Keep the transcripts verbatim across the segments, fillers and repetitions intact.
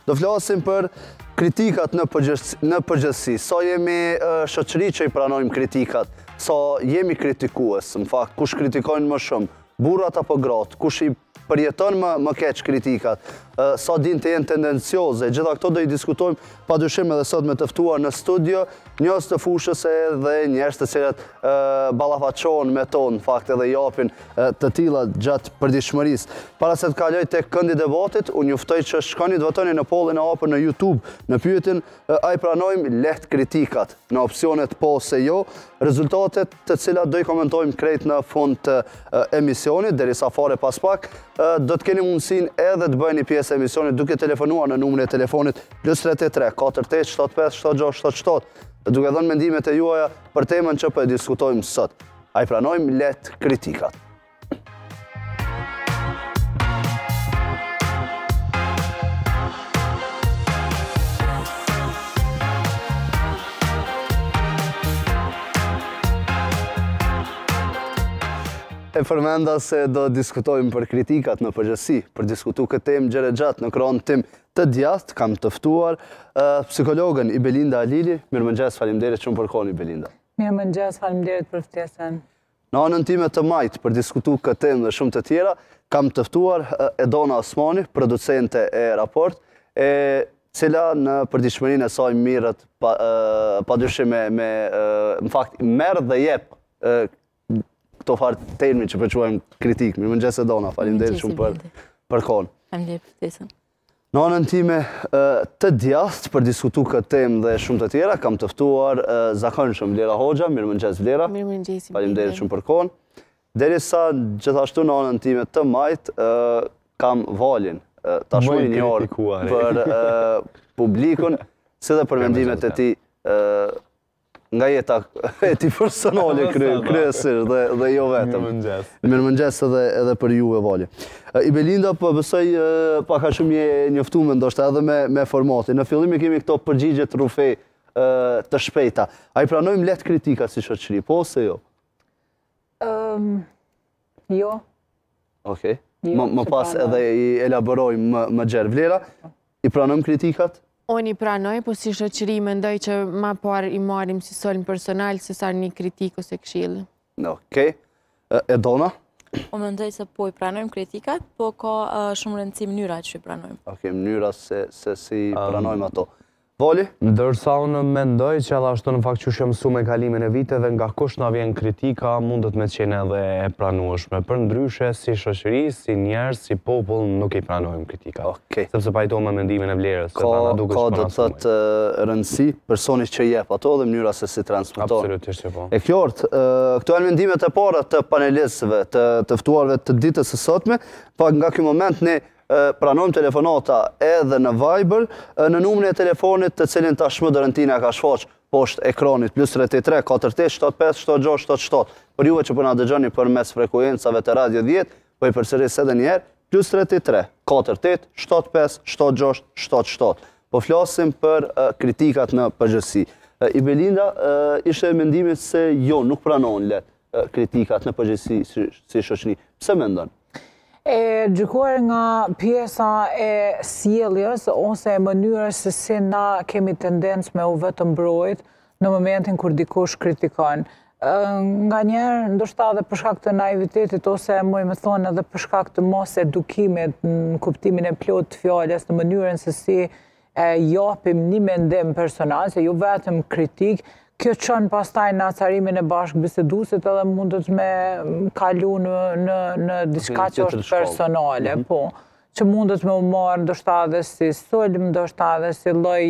Do flasim për kritikat në përgjithësi. Sa jemi shoqëri që i pranojmë kritikat, sa jemi kritikues, në fakt, kush kritikojnë më shumë, burrat apo gratë, kush i përjeton më keq kritikat, sa din të jenë tendencioze, gjitha këto do i diskutojmë pa dyshim edhe sot me të ftuar në studio, njës të fushës edhe njerëz të cilët ballafaqohen me to, në fakt edhe japin të tilla gjatë përditshmërisë. Para se të kaloj tek këndi debatit, unë juftoj që shkoni të votoni në pollin e hapur në YouTube, në pyetjen a i pranojmë lehtë kritikat, në opsionet po se jo, rezultatet të cilat do i komentojmë krejt në fund të emisionit, derisa fare pas pak, do të keni mundësin edhe të bëjnë një pjesë emisionit duke telefonuar në numrin e telefonit plus tre tre katër osht shtat pesë shtat gjashtë shtat shtat, duke dhënë mendimet e juaja për temën që po e diskutojmë sot. A i pranojmë lehtë kritikat? E përmenda se do diskutojmë për kritikat në përgjithësi, për diskutu këtë temë gjere gjatë në kronë tim të djathtë, kam të ftuar psikologën Ibelinda Alili. Mirëmëngjes, faleminderit shumë për kohën, Ibelinda. Mirëmëngjes, faleminderit për ftesën. Në anën time të majtë për diskutu këtë temë dhe shumë të tjera, kam të ftuar Edona Osmani, producente e Raport, e cila në përditshmërinë e saj mirët padyshim me, në fakt, merr dhe jep këto farë termi që përquajmë kritik. Mirëmëngjes Edona, faleminderit shumë për, për kohën. Faleminderit për ftesën. Në anën time të djathtë për diskutu këtë temë dhe shumë të tjera, kam të ftuar zakonshëm Vlera Hoxha. Mirëmëngjes Vlera. Mirëmëngjes. Faleminderit shumë për kohën. Derisa gjithashtu në anën time të majtë kam Valin, tashmë i njohur për publikun, si dhe për mendimet e tij nga jeta e ti personale kryesisht dhe jo vetëm. Mirëmëngjes. Mirëmëngjes edhe për juve, Vali. Ibelinda, po besoj pak a shumë je njoftuar ndoshta edhe me formatin. Në fillim kemi këto përgjigjet rufe të shpejta. A i pranojmë lehtë kritikat si shoqëri, po ose jo? Jo. Okej. Më pas edhe i elaborojmë më gjerë. Vlera, i pranojmë kritikat? Unë i pranoj, po si shoqëri mendoj që ma parë i marim si solën personal, se sa një kritik ose këshillë. Okej. Edona? Unë mendoj se po i pranojmë kritikat, po ka shumë rëndësi mënyra që i pranojmë. Okej, mënyra se si pranojmë ato. Voli? Ndërsa unë mendoj që edhe ashtu në fakt që shë mësu me kalimin e viteve, nga kush na vjen kritika, mundet me qenë edhe e pranueshme. Për ndryshe, si shoqëri, si njerëz, si popull, nuk i pranojmë kritika. Okej. Sepse pajto me mendimin e Vlerës. Ka do të thëtë rëndësi personit që jep ato dhe mënyra se si transmeton. Absolutisht që po. E Kjort, këto janë mendimet e para të panelistëve, të ftuarve të ditës së sotme, pa nga ky moment ne pranojmë telefonata edhe në Viber, në numrin e telefonit të cilin tashmë Dorentina ka shfaq poshtë ekranit, plus tre tre katër osht shtat pesë shtat gjashtë shtat shtat. Për juve që po na dëgjoni përmes frekuencave të Radio dhjetë, po i përsëris edhe një herë, plus tre tre katër osht shtat pesë shtat gjashtë shtat shtat. Po flasim për kritikat në përgjithësi. Ibelinda, ishte mendimit se jo, nuk pranon lehtë kritikat në përgjithësi si shoqëri. Pse mendon? E gjykuar nga pjesa e sjelljes ose e mënyrës se si na kemi tendencë me u vetëm mbrojt në momentin kur dikush kritikon. Nga njerë, ndoshta edhe për shkak të naivitetit ose muj me thonë edhe për shkak të mos edukimit në kuptimin e plot të fjalës, në mënyrën se si japim një mendim personal, se jo vetëm kritik. Kjo qënë pastaj në acarimin e bashkë bisedusit edhe mundet me kalu në diçka që është personale, po, që mundet me u marë ndoshta dhe si sulm, ndoshta dhe si lloj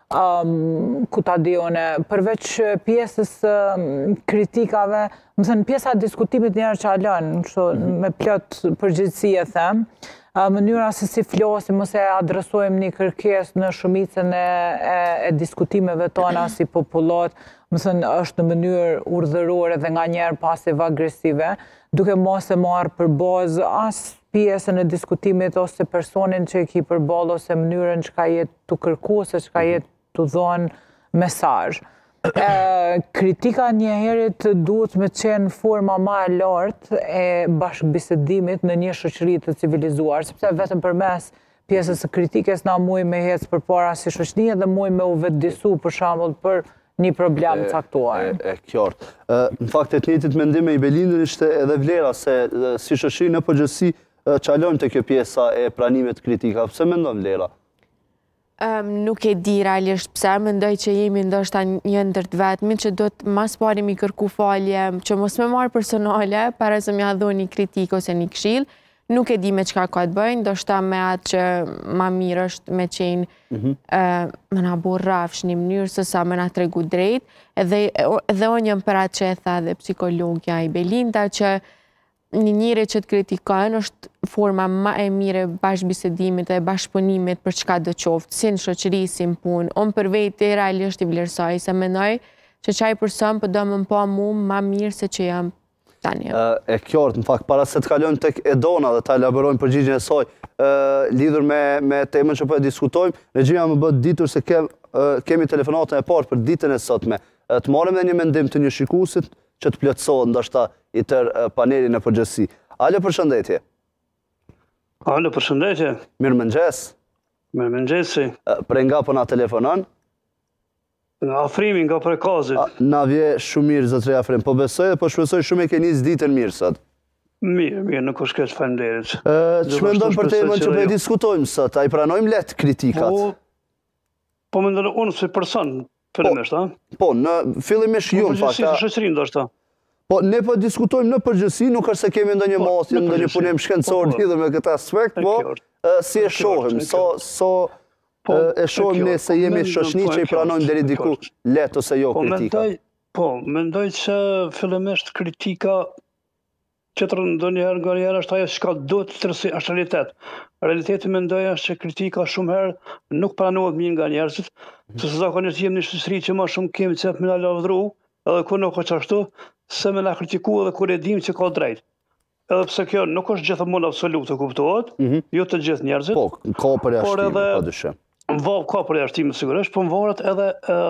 ku ta dione, përveç pjesës kritikave, më thënë pjesa diskutimit njerë që alën, me plot përgjithësi e them, mënyra se si flasim ose adresojmë një kërkes në shumicën e diskutimeve tona si popullat, më thënë është në mënyrë urdhërore dhe nga njerë pasiv-agresive, duke mos e marë për bazë as pjesën e diskutimit ose personin që i ki për balë ose mënyrën që ka jetë të kërku ose që ka jetë të dhonë mesazh. Kritika njëherit duhet me qenë forma ma e lartë e bashkëbisedimit në një shoqëri të civilizuar, sepse vetëm përmes pjesës së kritikës na muj me hecë për para si shoqënia dhe muj me u vetëdisu për shembull për një problem caktuar. E qartë. Në fakt e të njëjtit mendim me Ibelindën ishte edhe Vlera se si shoqëri në përgjithësi çalojmë te kjo pjesa e pranimit kritika. Pse mendon Vlera? Nuk e di realisht pse, mendoj që jemi ndoshta një ndër të vetmit që do të mas pari mi kërku falje, që mos me marë personale, para se m'ja dhoni një kritik ose një këshill. Nuk e di me qka ka të bëjnë, ndoshta me atë që ma mirë është me qenë me na bo rafsh një mënyrë se sa me na tregu drejt, edhe o njëm për atë që e tha dhe psikologja Ibelinda, që një njëri që të kritikojnë është forma ma e mire bashkëbisedimit dhe bashkëpunimit për çka do qoftë, si në shoqëri, si në punë. Unë për veti realisht i vlerësoj, se mendoj që qaj përson për do më po mu ma mirë se që jam tani. E qartë, në fakt, para se të kalojmë tek Edona dhe ta elaborojmë përgjigjen e saj, lidhur me temën që po e diskutojmë, regjia më bët ditur se kemi telefonatën e parë për ditën e sotme. Të marrim edhe një mendim të një shikuesit që të plotësohet ndoshta i tërë panelin e përgjithësi. Alo, përshëndetje. Alo, përshëndetje. Mirëmëngjes. Mirëmëngjesi. Prej nga po na telefonon? Nga Afrimi, nga Prekazit. Na vje shumë mirë, zotëri Afrim. Po besoj dhe po shpresoj shumë e keni ditën mirë sot. Mirë, mirë, nuk është keq, faleminderit. Që mendon për temën që po e diskutojmë sot? A i pranojmë lehtë kritikat? Po mendon unë si person, fillimisht, a? Po, në fillimisht ju, në fakta. Po, shoqërinë ndoshta. Po, ne po diskutojmë në përgjithësi, nuk është se kemi ndonjë mosje, ndonjë punim shkencor lidhur me këtë aspekt, po si e shohim, so e shohim ne se jemi shoqëni që i pranojmë deri diku lehtë ose jo kritika. Po, mendoj që fillimisht kritika qëtër ndonjëherë nga njëherë është ajo çka duhet të tërsi është realitet. Realiteti mendoj është që kritika shumë herë nuk pranohet mirë nga njerëzit, se zakonisht jemi një shoqëri që më shumë kemi cep me na lavdëru, edhe kur nuk është ashtu, se me na kritiku edhe kur e dim që ka drejt. Edhe pse kjo nuk është gjithmonë absolute, kuptohet, jo të gjithë njerëzit. Po, ka përjashtim, padyshim. Ka përjashtim sigurisht, po më varet edhe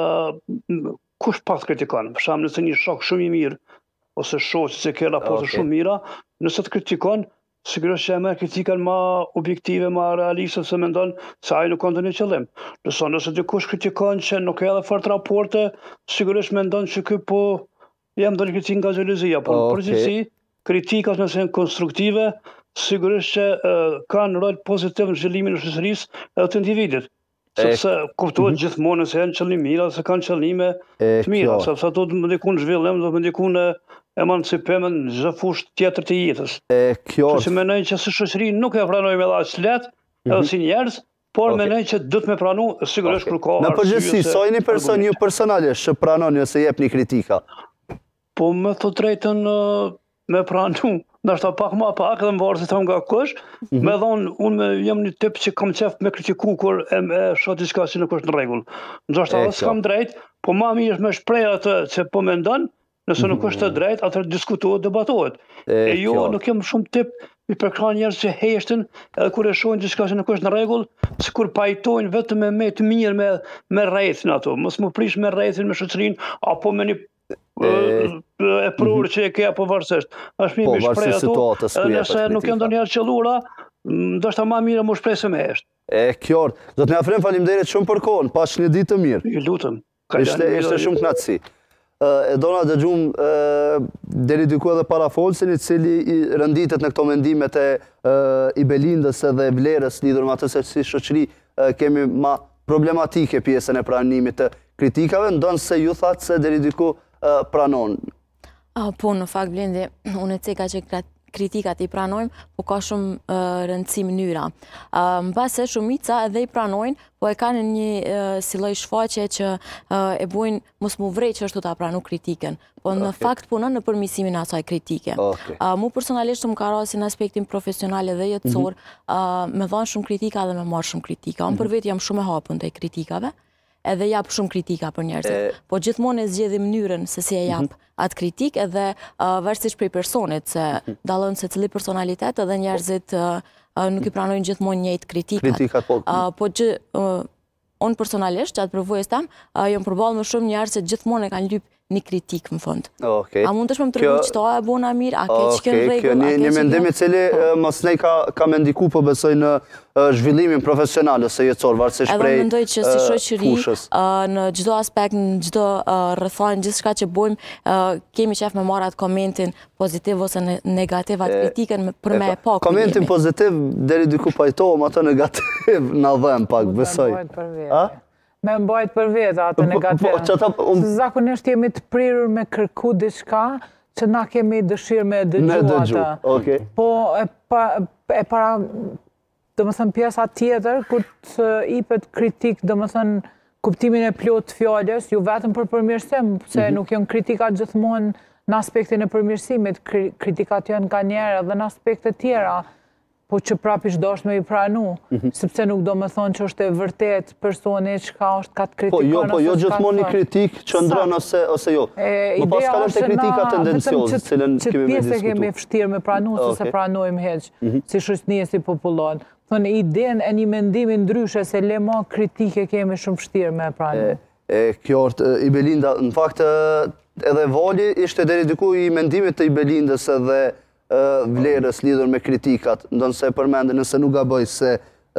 kush pak kritikon. Për shembull, nëse një shok shumë i mirë ose shoqë që ke raporte shumë mira, nëse të kritikon, sigurisht që e merr kritikën më objektive, më realiste, se mendon se ai nuk ka ndonjë qëllim. Nëse nëse dikush kritikon që nuk ka edhe fort raporte, sigurisht mendon që ky po jam ndonjë kritikë nga xhelozia, por në përgjithësi kritikat nëse janë konstruktive, sigurisht që kanë rol pozitiv në zhvillimin e shoqërisë edhe të individit. Sepse kuptohet gjithmonë se janë qëllime mira, se kanë qëllime të mira, sepse ato do të ndikojnë në zhvillim, do të ndikojnë në emancipimin në çdo fushë tjetër të jetës. Që mendoj që si shoqëri nuk e pranojmë edhe aq lehtë, edhe si njerëz, por mendoj që do të më pranu sigurisht kur ka. Në përgjithësi, sa jeni person ju personalisht që pranoni ose jepni kritika? Po me të drejtën me pranu, ndoshta pak më pak, edhe më varet se them nga kush, me thonë unë jam një tip që kam qef me kritiku kur e shoh diçka që nuk është në rregull. Ndoshta edhe s'kam drejt, po më mirë është me shpreh atë që po mendon, nëse nuk është të drejt, atëherë diskutohet, debatohet. E jo, nuk jam shumë tip i përkran njerëz që heshtin, edhe kur e shohin diçka që nuk është në rregull, sikur pajtojnë vetëm me me të mirë me me rrethin ato. Mos më prish me rrethin me shoqërinë apo me një e prurë që e ke apo varësisht. Është mirë me shpreh ato, nëse nuk janë ndonjëherë qellura, ndoshta më mirë më shpreh se më hesht. E qartë. Do të na afrojmë, faleminderit shumë për kohën. Pash një ditë të mirë. Ju lutem. Ishte ishte shumë kënaqësi. Edona dëgjum deri diku edhe parafolsin i cili rënditet në këto mendimet e Ibelindës edhe Vlerës lidhur me atë se si shoqëri kemi ma problematike pjesën e pranimit të kritikave, ndonë se ju thatë se deri diku pranon. Po, në fakt, Blendi, unë e ceka që kritikat i pranojmë, po ka shumë rëndësi mënyra. Në base shumica edhe i pranojnë, po e kanë një si lloj shfaqje që e bujnë mos mu vrej që është të ta pranu kritiken, po në fakt punon në përmirësimin e asaj kritike. Mu personalisht më ka rasi në aspektin profesional edhe jetësor, me dhanë shumë kritika dhe me marë shumë kritika. Unë për vetë jam shumë e hapun të kritikave, edhe jap shumë kritika për njerëzit. Po gjithmonë e zgjedh mënyrën se si e jap atë kritik, edhe varësisht prej personit, se dallon se cili personalitet edhe njerëzit nuk i pranojnë gjithmonë njëjtë kritikat. Po që unë personalisht, që atë përvojës tam, jam përballë më shumë njerëz që gjithmonë e kanë lyp një kritik më fund. A mund është me më të rrgu që ta e bona mirë, a ke që kënë regull, a ke që Një mendimi cili mos nej ka me ndiku po besoj në zhvillimin profesional ose jetësor, varësisht prej fushës. Edhe mendoj që si shoqëri, në gjdo aspekt, në gjdo rrethon, gjithë shka që bojmë, kemi qef me marrat komentin pozitiv ose negativ, atë kritikën për me e pak. Komentin pozitiv, deri diku pajtohëm, atë negativ në dhem pak, besoj. Me mbajt për vetë atë negativ. Zakonisht jemi të prirur me kërku diçka që na kemi dëshirë me dëgju atë. Po e para, dhe më thënë pjesa tjetër, kur të ipet kritik, dhe më thënë kuptimin e plot të fjallës, ju vetëm për përmirësim, se nuk janë kritikat gjithmonë në aspektin e përmirësimit, kritikat janë ka njerë edhe në aspektet tjera, po që prapish do është me i pranu, sepse nuk do më thonë që është e vërtet personi që ka është ka të kritikon. Po jo gjithmonë një kritik që ndrën ose jo. Më pas kalën të kritika tendenciozë, cilën kemi me diskutu. Që pjesë kemi fështirë me pranu, se se pranojmë heqë, si shështënije, si popullon. Thënë, idenë e një mendimi ndryshe, se le ma kritike kemi shumë fështirë me pranu. Kjo është, i Belinda, në fakt, edhe Vali ishte deri diku i mendimit të i Belindës edhe vlerës lidhur me kritikat, ndonë se e përmendë nëse nuk gaboj se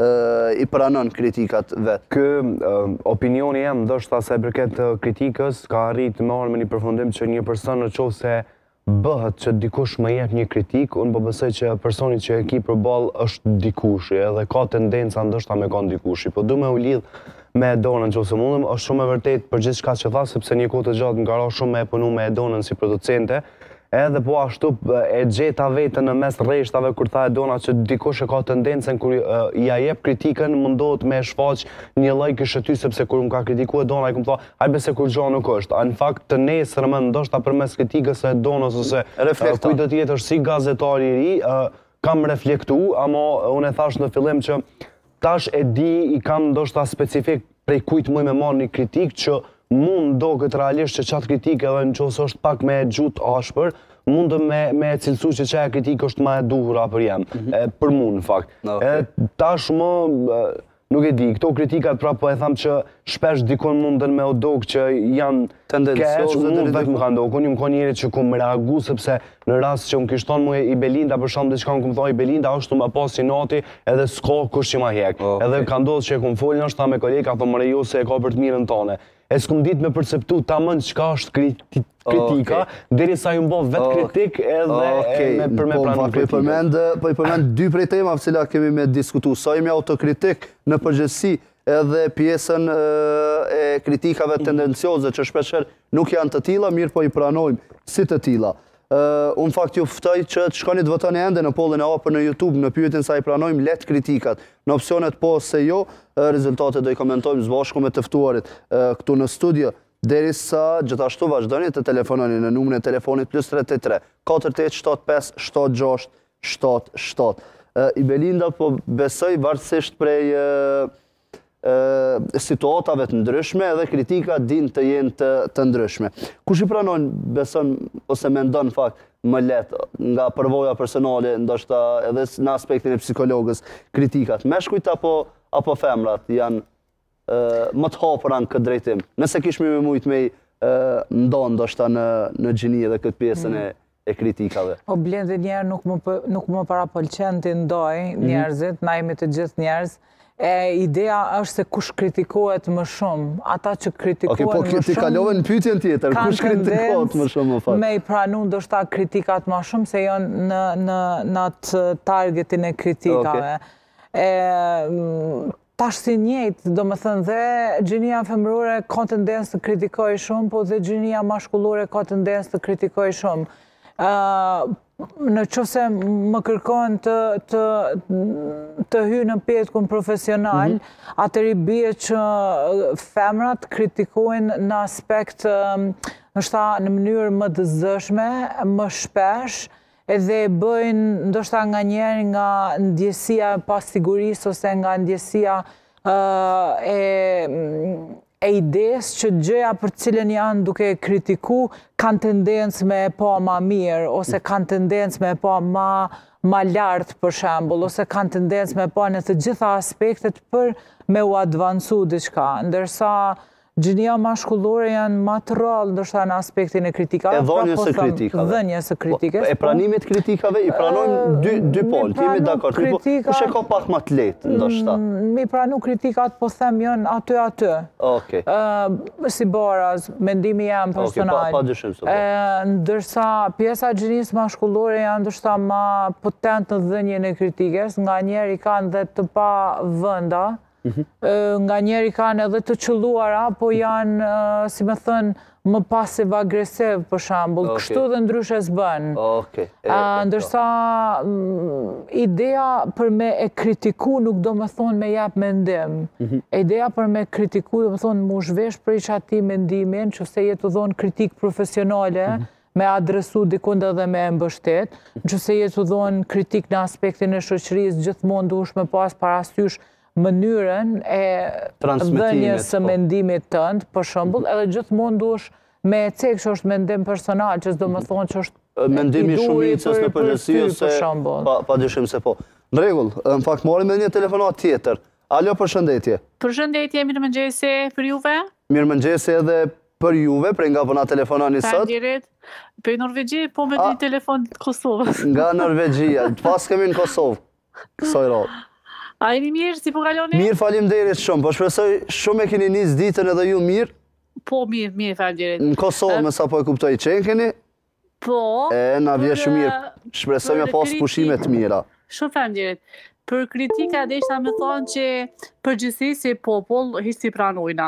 i pranon kritikat vetë. Kë opinioni jem, ndoshta se përket kritikës, ka arrit me orë me një përfundim që një person në qovë se bëhet që dikush më jep një kritik, unë po besoj që personi që e ki përballë është dikushi, edhe ka tendenca ndoshta me kanë dikushi, po du me u lidh me Edonën që ose mundëm, është shumë e vërtet për gjithë shka që tha, sepse një kohë të gjatë më ka ra shumë me e punu me Edonën si producente, edhe po ashtu e gjeta vetën në mes rreshtave kur tha Edona që dikush e ka tendencën kur ja jep kritikën mundohet me shfaq një lloj kështy sepse kur më ka kritikuar Edona i kam thënë hajde se kur gjë nuk është. Në fakt të nesërmë ndoshta përmes kritikës së Edonës ose kujt do të jetë si gazetar i ri kam reflektuar, ama unë e thash në fillim që tash e di i kam ndoshta specifik prej kujt më me marr një kritik që mund do këtë realisht që qatë kritikë edhe në qësë është pak me gjutë ashpër, mundë me cilësu që që e kritikë është ma e duhura për jem, për mu në fakt. Tash më, nuk e di, këto kritikat pra po e thamë që shpesh dikon mundën me odokë që janë keq, mund vetë më ka ndokë, unë ju më ka njeri që ku më reagu, sepse në rast që më kishton mu i Belinda, për shumë dhe që ka më këmë thoi, i Belinda është të më pas si nati, edhe s'ka kush që ma hek. Edhe ka ndodhë që e këmë folë nështë ta me kolegë, ka thë mëre jo se e ka për të mirën tane. E s'kum dit me përceptu ta mënë qka është kritika, diri sa ju mbo vetë kritik edhe për me pranë kritika. Po i përmend dy prej tema cila kemi me diskutu. Sa jemi autokritik në përgjithësi edhe pjesën e kritikave tendencioze që shpesher nuk janë të tila, mirë po i pranojmë si të tila. Unë fakt ju ftoj që të shkoni të votoni ende në pollin e hapur në YouTube, në pyetjen sa i pranojmë let kritikat. Në opsionet po se jo, rezultatet do i komentojmë së bashku me të ftuarit këtu në studio. Derisa gjithashtu vazhdoni të telefononi në numrin e telefonit plus tre tre tre, katër tetë shtat pesë shtat gjashtë shtat shtat. I Belinda po besoj varësisht prej situatave të ndryshme edhe kritika din të jenë të ndryshme. Kush i pranon, beson, ose mendon fakt më letë nga përvoja personale, ndoshta edhe në aspektin e psikologës, kritikat, meshkujt apo femrat janë më të hapura në këtë drejtim? Nëse kishmi me mujt me ndonë ndoshta në gjini edhe këtë pjesën e kritikave. O blendi njerë nuk më parapolqen të ndoj njerëzit, na jemi të gjithë njerëz. Ideja është se kush kritikohet më shumë, ata që kritikohet më shumë... Po, ti kalove në pyetjen tjetër, kush kritikohet më shumë më fakt? Me i pranu ndoshta kritikat më shumë, se janë në atë targetin e kritikave. Tash si njëjtë, do më thënë dhe gjinia femërore ka tendencë të kritikoj shumë, po dhe gjinia mashkullore ka tendencë të kritikoj shumë. Në qëse më kërkon të hy në petkun profesional, atër i bie që femrat kritikojnë në aspekt nështa në mënyrë më të zëshme, më shpesh, edhe bëjnë ndoshta nga njerë nga ndjesia pas sigurisë ose nga ndjesia e ides që gjëja për cilën janë duke kritiku kanë tendencë me e pa ma mirë, ose kanë tendencë me e pa ma lartë për shembull, ose kanë tendencë me e pa në të gjitha aspektet për me u advancu diçka. Ndërsa Gjinia mashkullore janë ma të rrallë ndoshta në aspektin e kritikave. E dhënjes së kritikave. Dhënjes së kritikës. E pranimit kritikave, i pranojmë dy polë, jemi dakord. Kush e ka pak ma të lehtë, ndoshta? Mi pranu kritikat, po them janë aty aty. Okej. Si baraz, mendimi jam personal. Pa dyshim së po. Ndërsa pjesa gjinisë mashkullore janë ndoshta ma potent në dhënjen e kritikës, nga njerë i kanë dhe të pa vënda, nga njerë i kanë edhe të qëlluara, po janë, si me thënë, më pasiv-agresiv, për shambull. Kështu dhe ndryshe s'bën. Ndërsa, ideja për me e kritiku nuk do me thonë me jap mendim. Ideja për me kritiku do me thonë mu zhvesh për i qati mendimin, që se jetë dhonë kritik profesionale, me adresu dikund edhe me mbështet, që se jetë dhonë kritik në aspektin e shoqërisë, gjithmonë duhesh me pas parasysh mënyrën e dhënjes së mendimit tënd, për shembull, edhe gjithmonë duhesh me cek që është mendim personal, që s'do më thonë që është mendimi shumicës në përgjithësi ose pa dyshim se po. Në rregull, në fakt marrim edhe një telefonat tjetër. Alo, përshëndetje. Përshëndetje, mirëmëngjesi për juve. Mirëmëngjesi edhe për juve, prej nga po na telefonani sot. Faleminderit. Për Norvegji, po me një telefon të Kosovës. Nga Norvegjia, pas kemi në Kosovë, kësaj radhë. A jeni mirë, si po kaloni? Mirë, faleminderit shumë, po shpresoj shumë e keni nis ditën edhe ju mirë. Po, mirë, mirë, faleminderit. Në Kosovë, me sa po e kuptoj, qenë keni? Po. E, na vje shumë mirë, shpresoj me pas pushime të mira. Shumë faleminderit. Për kritika, dhe ishta me thonë që përgjithsi si popull, hiç si pranojna.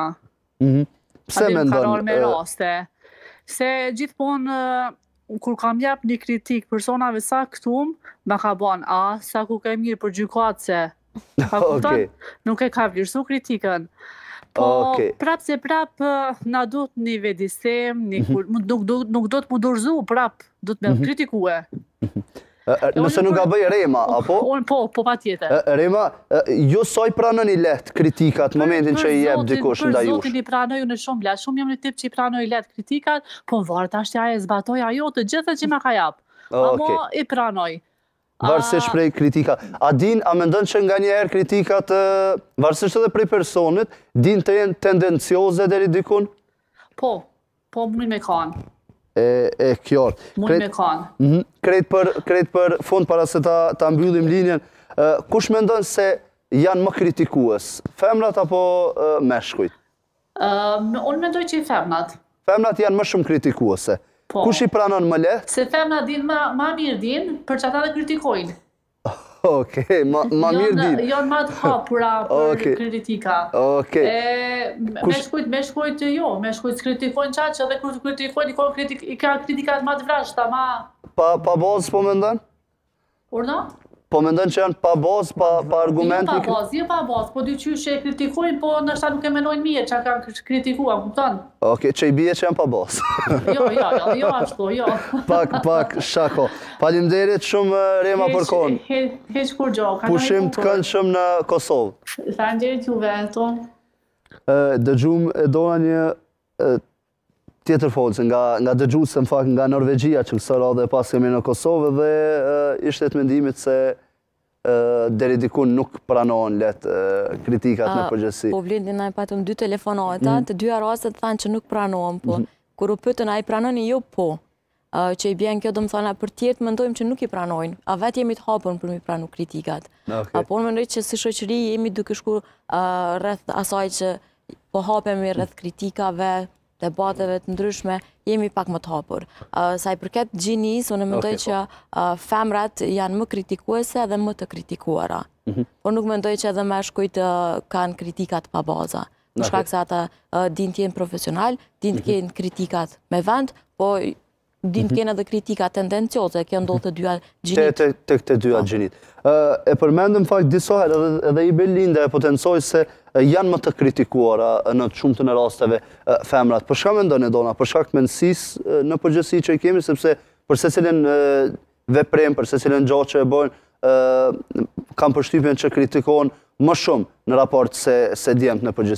Pse me ndonë? Karar me raste. Se gjithmonë, kur kam jap një kritik personave sa këtum, ma ka ban, a, sa ku ke mirë për gjykatëse. Ka kupton? Nuk e ka vlerësu kritikën. Po, prap se prap, na do të një vedisim, nuk do të mu dorëzu, prap, do të me kritikue. Nëse nuk ka bëj Rema, apo? Po, po, pa tjetër. Rema, ju soj pranën i letë kritikat në momentin që i jep dikush nda jush? Për zotin i pranoj në shumë letë, shumë jam në tip që i pranoj i letë kritikat, po në varë të ashtë ja e zbatoj ajo të gjithë që ma ka jap. Amo i pranoj. Varsisht prej kritika. A din, a mendon që nga njerë kritikat, varsisht edhe prej personit, din të jenë tendencioze deri dikun? Po, po mund me kanë. E kjartë. Mund me kanë. Krejt për fund, para se ta mbyllim linjen, kush mendon se janë më kritikues? Femrat apo meshkujt? Unë mendoj që i femrat. Femrat janë më shumë kritikuese. Kush i pranon më lehtë? Se femrat din ma mirë din, për që ata dhe kritikojnë. Okej, ma mirë din. Janë ma të hapura për kritika. Okej. Me shkujt, me shkujt jo, me shkujt s'kritikojnë qatë që edhe kur kritikojnë, i ka kritikat ma të vrashta, ma... Pa bazë po mendon? Urna? Po mendon që janë pa bazë, pa argumenti? Jo pa bazë, jo pa bazë, po dy qyshe e kritikojnë, po nështë ta nuk e menojnë mirë që kanë kritikua, kupton? Okej, që i bie që janë pa bazë. Jo, jo, jo, ashtu, jo. Pak, pak, shako. Faleminderit shumë, Rema, për kohën. Heq kur gjo, ka pushim të kënë shumë në Kosovë. Faleminderit juve, to. Dëgjum e dona një tjetër folës, nga dëgjusë, në fakt, nga Norvegjia, që kësë radhe pas kemi në Kosovë, dhe ishte të mendimit se deri dikun nuk pranohen letë kritikat në përgjithësi. Po Blendi, na e patëm dy telefonata, të dyja rastet thanë që nuk pranohen, po kur u pyetën a i pranoni, jo po. Që i bjen kjo do më thana për tjetë, mendojmë që nuk i pranojnë, a vetë jemi të hapën për mi pranu kritikat. Po në mendoj që si shoqëri jemi duke shku rreth asaj që po hapemi rreth kritikave, debateve të ndryshme, jemi pak më të hapur. Sa i përket gjinis, unë mendoj që femrat janë më kritikuese dhe më të kritikuara. Por nuk mendoj që edhe meshkujt kanë kritikat pa baza. Në shkak se ata din të jenë profesional, din të kenë kritikat me vend, po din të kenë edhe kritikat tendencioze, kjo ndodhë të dyja gjinit. Të këtë dyja gjinit. E përmendëm fakt disohet edhe i Belinda e potencoj se janë më të kritikuara në shumë të në rasteve femrat. Për shka me ndonë e dona, për shka këtë mendësis në përgjësi që i kemi, sepse për se cilin veprem, për se cilin gjatë që e bojnë, kam përshtypjen që kritikohen më shumë në raport se djemt në përgjësi.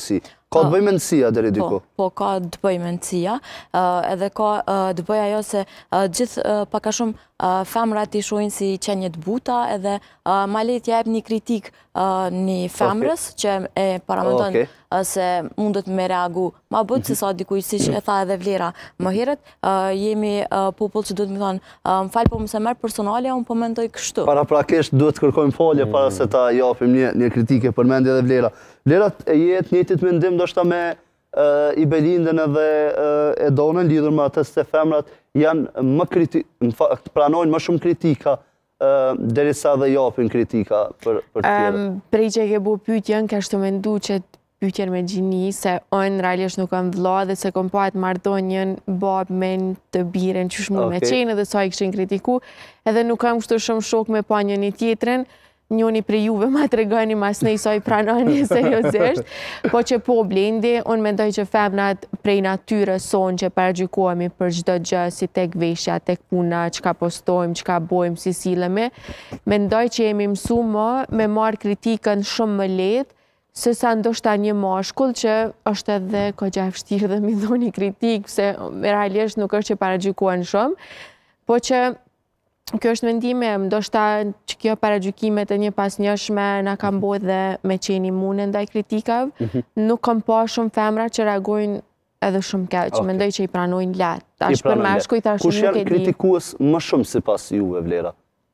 Ka të bëj me nësia deri diku? Po, ka të bëj me nësia, edhe ka të bëj ajo se gjithë paka shumë femrat i shojnë si qenjet buta, edhe ma let jep një kritik një femrës që e paramendon se mundet me reagu ma bëtë se sa dikuj, si që e tha edhe Vlera më herët, jemi popull që duhet me thonë, më falë po mëse merë personale, unë po mendoj kështu. Para prakisht duhet të kërkojmë falje para se ta japim një kritike për mendje dhe Vlera. Vlera e jetë njëtit mendim do shta me i Belindën edhe e Donën lidhur me atës se femrat janë më kritik, në fakt pranojnë më shumë kritika derisa dhe japin kritika për tjere. Prej që e ke bu pytjen, ka shtu mendu që pytjen me gjini, se onë realisht nuk kam vla dhe se kom pajt mardonjen bab me të biren që shmu me qenë dhe sa i këshin kritiku, edhe nuk kam kështu shumë shok me pa njën i tjetrin, njoni për juve ma të regani mas nej sa i pranani seriosisht, po që po blendi, unë mendoj që femnat prej natyre son që përgjykohemi për gjdo gjë, si tek veshja, tek puna, qka postojmë, qka bojmë, si silemi, mendoj që jemi mësu më me marë kritikën shumë më letë, se sa ndoshta një mashkull që është edhe ko gjë vështirë dhe mi dhoni kritikë, se realisht nuk është që paragjykohen shumë, po që kjo është mendime, ndoshta që kjo paragjykimet e një pas njëshme na kam bojë dhe me qeni mune ndaj kritikave, nuk kam pa shumë femra që reagojnë edhe shumë keq, që mendoj që i pranojnë letë. Tash për meshkuj, tash nuk e di. Kush janë kritikues më shumë si pas juve, Vlera?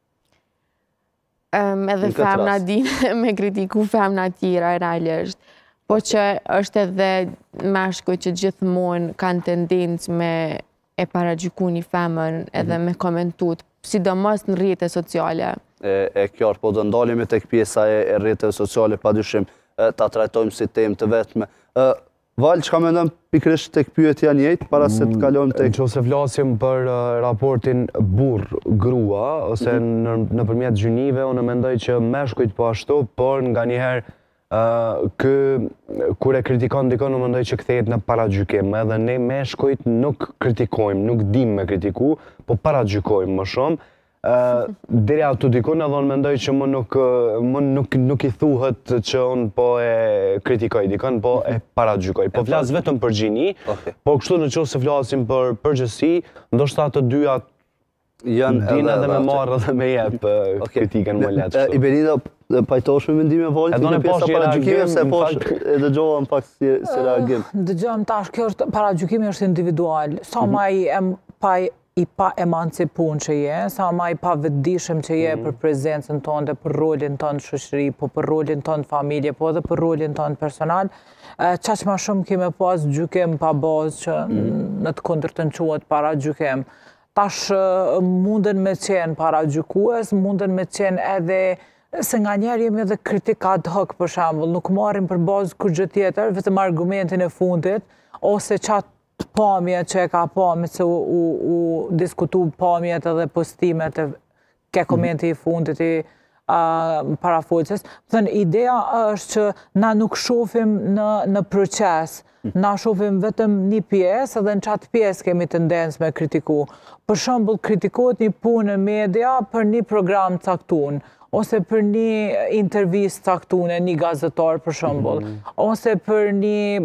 Edhe femna dinë me kritiku femna tjera, realisht. Po që është edhe meshkuj që gjithmonë kanë tendencë me e paragjyku një femën edhe me komentut, sidomos në rrjetet sociale. E qartë, po do ndalemi tek pjesa e rrjeteve sociale, pa dyshim ta trajtojmë si temë të vetme. Val, çka mendon pikërisht tek pyetja njëjtë para se të kalojmë tek... Nëse flasim për raportin burr-grua, ose nëpërmjet gjynive, unë mendoj që meshkujt po ashtu, por nganjëherë kur e kritikon dikon, unë mendoj që kthehet në paragjykim, edhe ne meshkujt nuk kritikojmë, nuk dim me kritiku, po paragjykojmë më shumë. Deri ato dikun edhe unë mendoj që më nuk i thuhet që unë po e kritikoj dikon, po e paragjykoj. Po flas vetëm për gjini, po kështu në qoftë se flasim për përgjithësi, ndoshta të dyja dinë edhe me marrë edhe me jep kritikën më letë. I Belinda, pajtosh me mendime Volit në pjesa paragjykime, se po e dëgjohem pak si reagim. Dëgjohem tash, kjo është paragjykimi është individual. Sa ma i i pa emancipun që je, sa ma i pa vetëdijshëm që je për prezencën tonë dhe për rolin tonë shoqëri, po për rolin tonë familje, po edhe për rolin tonë personal, qaq ma shumë kime pas gjykim pa bazë që në të kundërtën quhet paragjykim. Tash munden me qenë paragjykues, munden me qenë edhe se nga njerë jemi edhe kritika ad hoc për shembull, nuk marrim për bazë kur gjë tjetër, vetëm argumentin e fundit, ose qatë pamje që e ka pamje, se u diskutu pamjet edhe postimet e ke komenti i fundit i parafolqes. Ideja është që na nuk shofim në proces, na shofim vetëm një pjesë, edhe në qatë pjesë kemi tendencë me kritiku. Për shembull, kritikohet një punë në media për një program caktun, ose për një intervjist caktune, një gazetar për shembull, ose për një,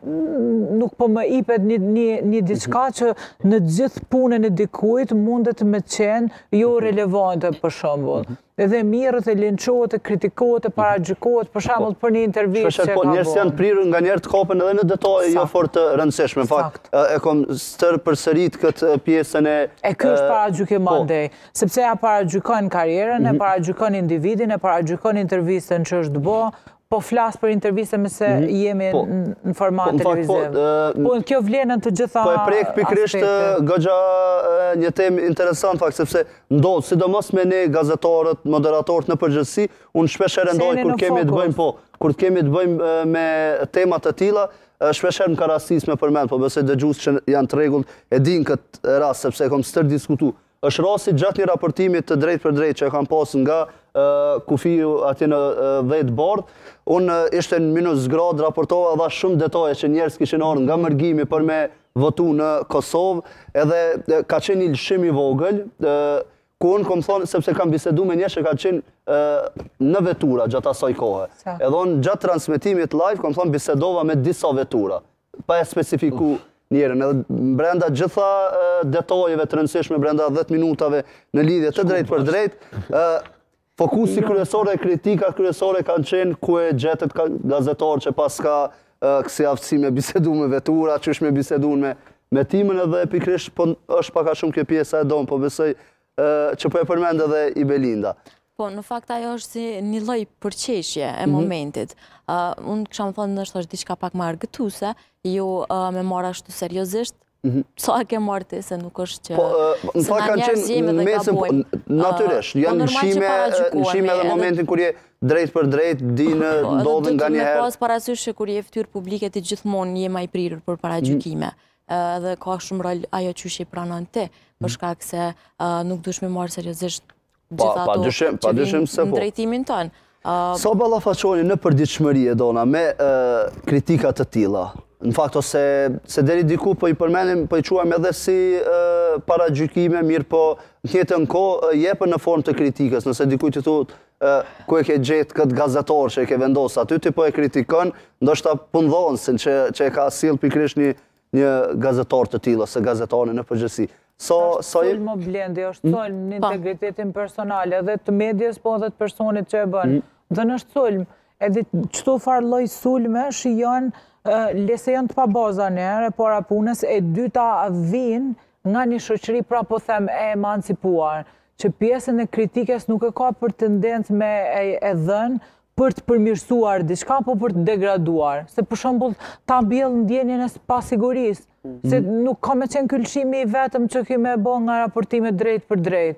nuk po më ipet një diçka që në gjithë punën e dikujt mundet me qenë jo relevante për shembull. Edhe mirët e linçohet, e kritikohet, e paragjykohet, për shembull për një intervistë që ka bërë. Njerëzit janë prirur nga njerë të kapen edhe në detaje jo fort të rëndësishme. Fakt, e kom stër përsërit këtë pjesën e... E kjo është paragjykim andej, sepse ja paragjykon karrierën, e paragjykon individin, e paragjykon intervistën që është bo, po flasë për intervistën me se jemi në format televiziv. Po kjo vlenën të gjitha aspekte. Po e prek pikrisht gëgja një temë interesant, fakt, sepse ndodhë, sidomos me ne gazetarët, moderatorët në përgjithësi, unë shpesher e ndojë kur kemi të bëjmë, po, kur kemi të bëjmë me temat të tila, shpesher më ka rastis me përmend, po bëse dëgjus që janë të regull, e din këtë rast, sepse e kom stër diskutu. Është rasti gjatë një raportimit të drejt për drejt që e kam pas nga kufiju ati në dhejtë bardh, unë ishte në minus grad raportova dha shumë detaje që njerës kishin orë nga mërgimi për me votu në Kosovë, edhe ka qenë një lëshim i vogël, ku unë kom thonë, sepse kam bisedu me njerë që ka qenë në vetura gjatë asaj kohë. Edhe unë gjatë transmitimit live kom thonë bisedova me disa vetura, pa e specifiku njerën. Edhe brenda gjitha detajeve të rëndësishme, brenda dhjetë minutave në lidhje të drejt për drejt, fokusi kryesore e kritikat kryesore kanë qenë ku e gjetet gazetar që pas ka kësi aftësi me bisedu me vetura, që është me bisedu me me timën edhe pikrisht është paka shumë kjo pjesa e donë, po besoj që po e përmend edhe i Belinda. Po, në fakt ajo është si një lloj përqeshje e momentit. Unë kësha më thonë nështë është diçka pak më argëtuse, jo me marrë ashtu seriozisht, sa e ke marrë ti, se nuk është që... Po, në fakt kanë qenë mesën, natyrisht, janë nëshime edhe momentin kur je drejt për drejt, di në ndodhën nga njëherë. Me pas parasysh që kur je fytyrë publike ti gjithmonë je më i prirur për paragjykime. Dhe ka shumë rol ajo që shi pranon ti, për shkak se nuk dush me marrë seriozisht gjitha ato që vinë në drejtimin tonë. Sa ballafaqoni në përditshmëri e dona me kritikat të tilla? Në fakt, ose se deri diku po i përmenim, po i quajmë edhe si paragjykime, mirë po në njëjtën kohë jepën në formë të kritikës, nëse dikujt të thotë ku e ke gjetë këtë gazetar që e ke vendosur aty, ti po e kritikon, ndoshta punëdhënësin që e ka sill pikërisht një një gazetar të tillë ose gazetare në përgjithësi. është sulm më Blendi, është sulm në integritetin personal, edhe të medjes, po edhe të personit që e bën. Dhe në është sulm, edhe qëto farë lloj sulme shijon, lese janë të pabaza njerë, e para punës, e dyta vinë nga një shoqëri, pra po them, e emancipuar, që pjesën e kritikës nuk e ka për tendencë me e dhënë, për të përmirësuar diçka, po për të degraduar. Se për shembull ta mbjell ndjenjen e pasigurisë, se nuk ka me qenë këlqimi i vetëm që kime e bo nga raportime drejt për drejt.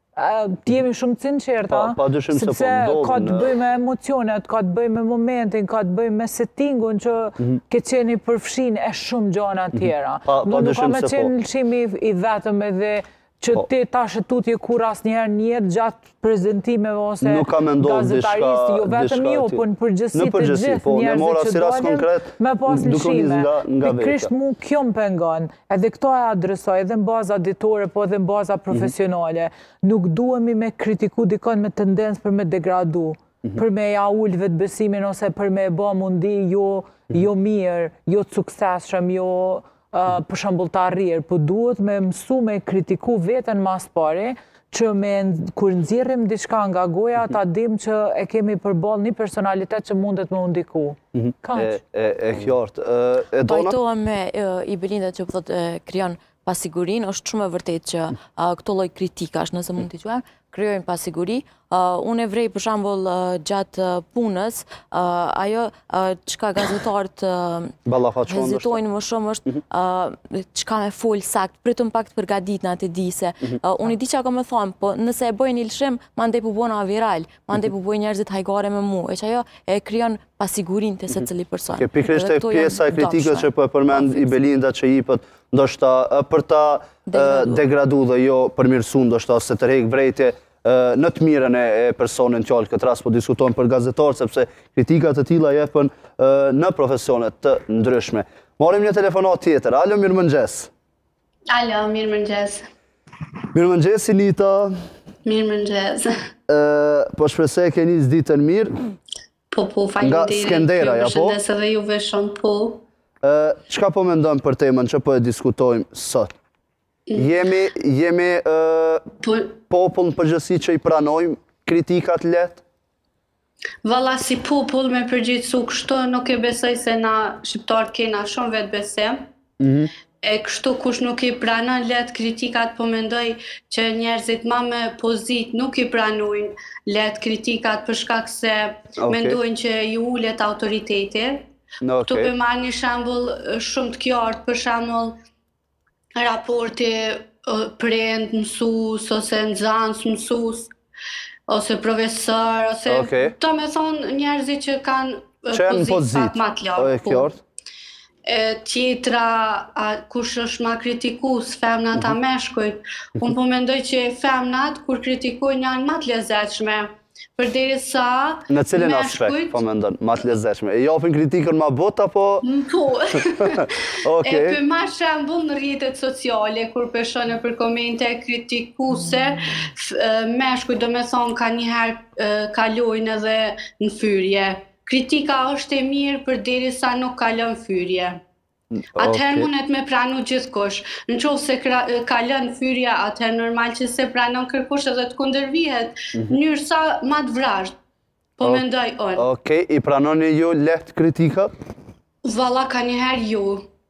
Ti jemi shumë të sinqerta, sepse ka të bëj me emocionet, ka të bëj me momentin, ka të bëj me settingun që ke qeni përfshin e shumë gjana tjera. Nuk ka me qenë lëshimi i vetëm edhe që ti tash e tutje kur asë njerë njerë gjatë prezentimeve ose gazetaristë, jo vetëm jo, po në përgjësi të gjithë njerëzit që dolen me pas lëshime. Pikrisht mu kjo më pengon, edhe këto e adresoj, edhe në baza ditore, po edhe në baza profesionale. Nuk duhemi me kritiku dikon me tendencë për me degradu, për me ja ullë vetë besimin ose për me e ba mundi jo mirë, jo të sukseshëm, jo... për shembull të arrirë, po duhet me mësu me kritiku vetën mas pari, që kur nxjerrim diçka nga goja, ta dim që e kemi përballë një personalitet që mundet me u ndiku. Kaq. E qartë. Pajtohem me i Belinda që po thotë krijon pasigurinë, është shumë e vërtetë që këto lloj kritikash, nëse mund t'i quajmë, krijojnë pasiguri. Unë e vrej për shembull gjatë punës, ajo çka gazetarët hezitojnë më shumë është çka me fol sakt, pritëm pak të përgatit në atë di se unë i di çka kam të them, po nëse e bëj një lëshim, mandej po bëna viral, mandej po bëj njerëzit hajgare me mua, e që ajo e krijon pasigurinë të secili person. Ke pikërisht e pjesa e kritikës që po e përmend i Belinda që jepet ndoshta për ta degradu dhe jo përmirësu ndoshta se të rrek vrejtje në të mirën e personin qallë, këtë rast po diskutojmë për gazetarë, sepse kritikat të tilla jepen në profesionet të ndryshme. Marim një telefonat tjetër. Alo, mirë mëngjes. Alo, mirë mëngjes. Mirë mëngjes, Inita. Mirë mëngjes. Po shpresoj e keni ditën mirë. Po, po, faleminderit. Nga Skëndera, ja po? Ju përshëndes edhe juve shumë po. Çka po mendon për temën që po e diskutojmë sot? Jemi, jemi popull në përgjithësi që i pranojmë kritikat letë? Valla si popull me përgjithësu kështu, nuk e besoj se na shqiptarët kena shumë vetë besim. E kështu kush nuk i pranon letë kritikat, po mendoj që njerëzit ma me pozit nuk i pranojnë letë kritikat për shkak se mendojnë që ju ulet autoriteti. Këtu për marrë një shembull shumë të qartë, për shembull raporti prind mësus, ose nxënës mësus, ose profesor, ose të me thonë njerëzit që kanë pozit pak ma të lartë. Tjetra, kush është ma kritikus, femnat a meshkujt, unë po mendoj që femnat, kur kritikujnë janë ma të lezetshme, Përderisa Në cilin aspekt, po mendon, ma të lezetshme? E japin kritikën ma bot, apo? Po. E për ma shembull në rrjetet sociale, kur peshon për komente kritikuse, meshkuj do me thonë ka njëherë kalojnë edhe në fyrje. Kritika është e mirë përderisa nuk kalon fyrje. Atëherë mundet me pranu gjithkush. Në qovë se kalon fyrja, atëherë normal që se pranon kërkush edhe të kundërvihet, njërë sa ma të vrasht, po mendoj unë. Okej, i pranoni ju lehtë kritikat? Valla ka njëherë ju.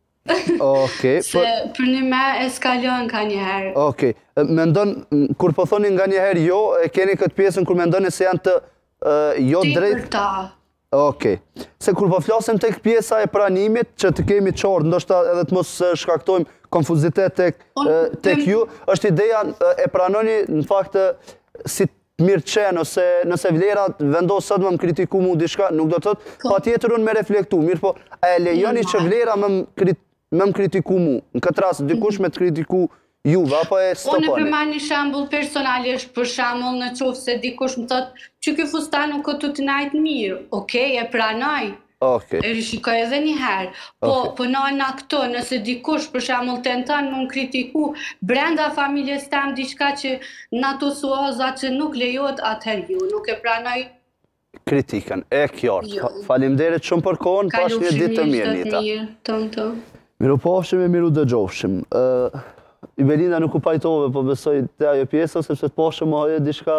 Okej. Se për një me eskalon ka njëherë. Okej, mendon, kur po thoni nga njëherë jo, e keni këtë pjesën kur mendoni se janë të jo drejt? Ti për ta. Okej, se kur po flasim tek pjesa e pranimit, që të kemi qartë, ndoshta edhe të mos shkaktojmë konfuzitet tek ju, është ideja e pranoni në fakt si mirë qenë, ose nëse vlera vendosë sot më më kritiku mu diçka, nuk do të thotë, pa tjetër unë me reflektu, mirë po, a e lejoni që vlera më më kritiku mu, në këtë rast, dikush me të kritiku juve, apo e stoponi? Unë e përma një shambull personalisht, për shambull në qofë se dikush më thotë, që kjo fustan nuk këtë të najtë mirë, okej, e pranaj, e rishikoj edhe njëherë, po pënoj në këto, nëse dikush për shambull tentan më më kritiku, brenda familjes tem, diçka që në ato suaza që nuk lejot, atëherë ju, nuk e pranaj. Kritikën, e kjartë, falimderit shumë për kohën, pash një ditë të mirë, Nita. Miru pashim e miru dëgjofshim. I Belinda nuk u pajtove, po besoj të ajo pjesë, sepse të pashëm ajo diçka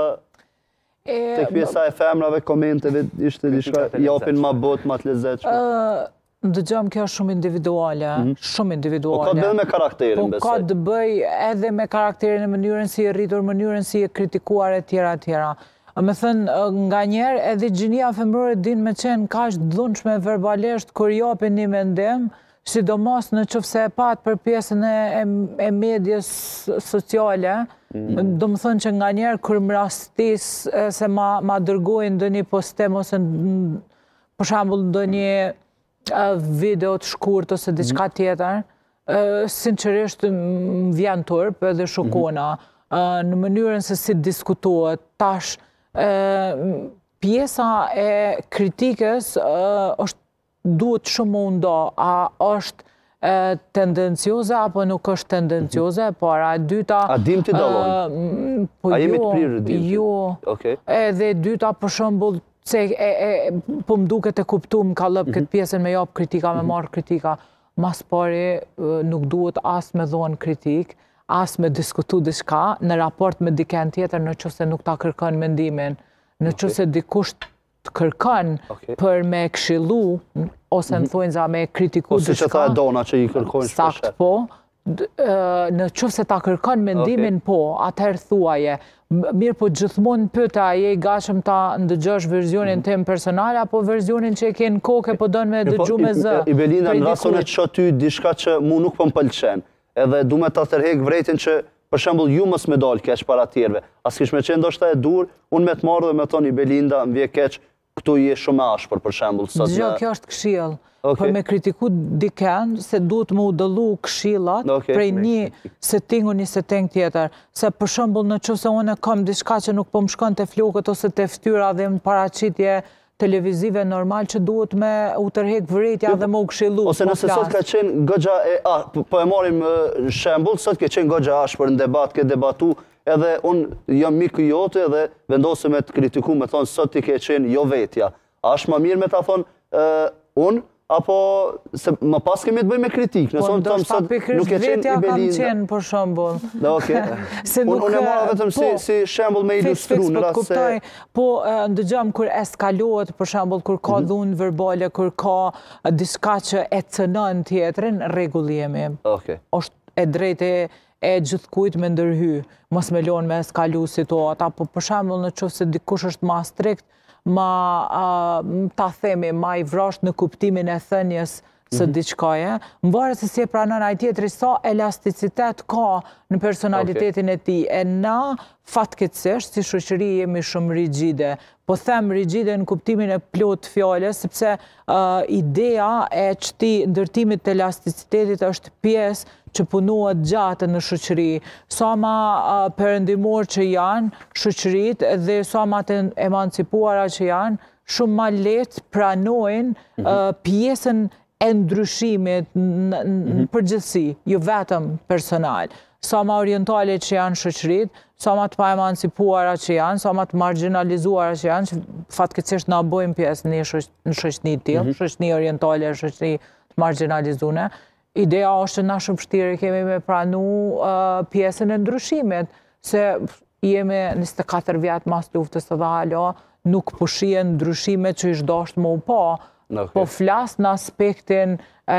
të pjesa e femrave, komenteve, ishte diçka japin ma bot, ma të lezetshme. Ndëgjëm kjo shumë individuale, shumë individuale. Po ka të bëj me karakterin, besoj. Po ka të bëj edhe me karakterin e mënyrën si e rritur, mënyrën si e kritikuar e tjera e tjera. Me thënë, nga njerë edhe gjinia femrore din me qenë ka është dhunshme verbalisht kur japin një mendim, sidomos në qëfë se e patë për pjesën e medjes sociale, do më thënë që nga njerë kër më rastis se ma dërgojnë dë një postem ose për shambull dë një video të shkurt ose diçka tjetër, sinqerisht më vjen turp edhe shokona në mënyrën se si diskutohet tash. Pjesa e kritikës është duhet shumë më ndo, a është tendencioze apo nuk është tendencioze, por a dyta... A dim të dalojnë? A jemi të prirë dim të? Jo, edhe dyta për shembull, po më duke të kuptu më ka lëpë këtë pjesën me japë kritika, me marë kritika, mas pari nuk duhet as me dhonë kritik, as me diskutu diçka në raport me diken tjetër në qëse nuk ta kërkën mendimin, në qëse dikush të kërkan për me këshilu, ose në thojnë za me kritiku dishka. Ose që ta e dona që i kërkojnë shpesher. Sakt po, në qëfë se ta kërkan mendimin po, atëherë thuaje, mirë po gjithmonë pëta, je i gashëm ta ndëgjosh verzionin tim personal, apo verzionin që e kenë koke po donë me dëgju me zë. I Belinda, në rasën e që ty dishka që mu nuk po më pëlqen, edhe du me ta tërhek vretin që për shembull ju mos me dalë keq para tjerëve. As kish me qenë ndoshta e dur, unë me të marrë dhe me thonë i Belinda, më vje keq, këtu je shumë ashpër për shembull. Gjë, kjo është këshill. Për me kritiku diken, se duhet më u dëllu këshillat prej një settingu një setting tjetër. Se për shembull në qoftë se unë kam diçka që nuk po më shkon te flokët ose te fytyra dhe në paraqitje televizive normal që duhet me u tërhek vëretja dhe më u këshillu. Ose nëse sot ka qenë goxha e a, po e marim shembull, sot ke qenë goxha ashpër në debat, ke debatu, edhe unë jam mikë jote dhe vendose me të kritiku, me thonë sot ti ke qenë jo vetja. A është më mirë me ta thonë unë, apo se më pas kemi të bëj me kritik. Po ndoshta pikërisht vetja kam qenë për shembull. Unë e marra vetëm si shembull me ilustru në rast se... Po ndëgjëm kur eskalohet, për shembull, kur ka dhunë verbale, kur ka diçka që e cënon tjetrin, rregull jemi. Është e drejtë e gjithkujt me ndërhy, mos me lon me eskalu situata, po për shembull në qoftë se dikush është ma strikt, ma ta themi, ma i vrasht në kuptimin e thënjes së diçkaje, më varet se si e pranon ai tjetri, sa elasticitet ka në personalitetin e tij. E na fatkeqësisht si shoqëri jemi shumë rigjide. Po them rigjide në kuptimin e plot fjalës, sepse idea e çti ndërtimit të elasticitetit është pjesë që punohet gjatë në shoqëri. Sa ma perëndimor që janë shoqëritë dhe sa ma të emancipuara që janë, shumë ma letë pranojnë pjesën e ndryshimit në përgjithësi, jo vetëm personal. Sa ma orientale që janë shoqërit, sa ma të pa emancipuara që janë, sa ma të marginalizuara që janë, që fatkeqësisht na bojmë pjesë në shoqëni tillë, shoqëni orientale, shoqëni të marginalizune. Ideja është na shumë vështirë kemi me pranu pjesën e ndryshimit, se jemi njëzet e katër vjet mas luftës edhe hala, nuk po shihen ndryshimet që ish dashur më u pa, po flas në aspektin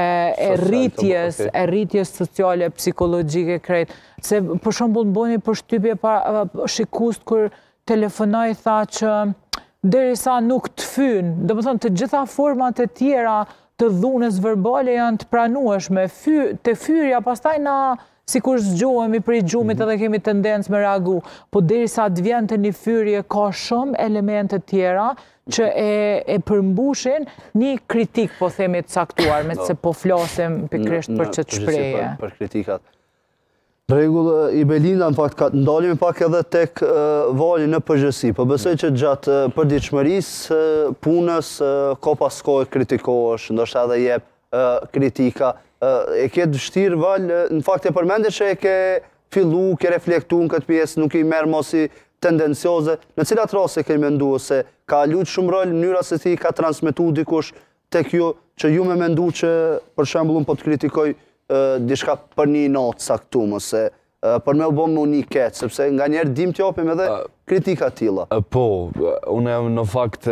e rritjes, e rritjes sociale, psikologjike krejt. Se për shembull bëni përshtypje shikust kur telefonoi tha që derisa nuk të fyn, domethënë të gjitha format e tjera të dhunës verbale janë të pranueshme, te fyrja pastaj na sikur zgjohemi për i gjumit edhe kemi tendencë me reagu, po derisa të vjen të një fyrje ka shumë elemente tjera që e përmbushin një kritik, po themi të saktuar, me se po flasim pikërisht për çet shprehje. Për kritikat. Rregull, i Belinda, në fakt, ndalemi pak edhe tek vali në përgjithësi, po besoj që gjatë përditshmërisë, punës, ka pas kohë kritikohesh, ndoshta edhe jep kritika. E ke vështirë val, në fakt e përmendë që e ke fillu, ke reflektu në këtë pjesë, nuk i merë mos i tendencioze, në cilat rase ke mendu se ka luajtur shumë rol mënyra se ti ka transmetu dikush tek ju, që ju me mendu që për shembull unë po të kritikoj diçka për një natë saktuar, se për me u bë më një keq, sepse nganjëherë dim të japim edhe kritika të tilla. Po, unë në fakt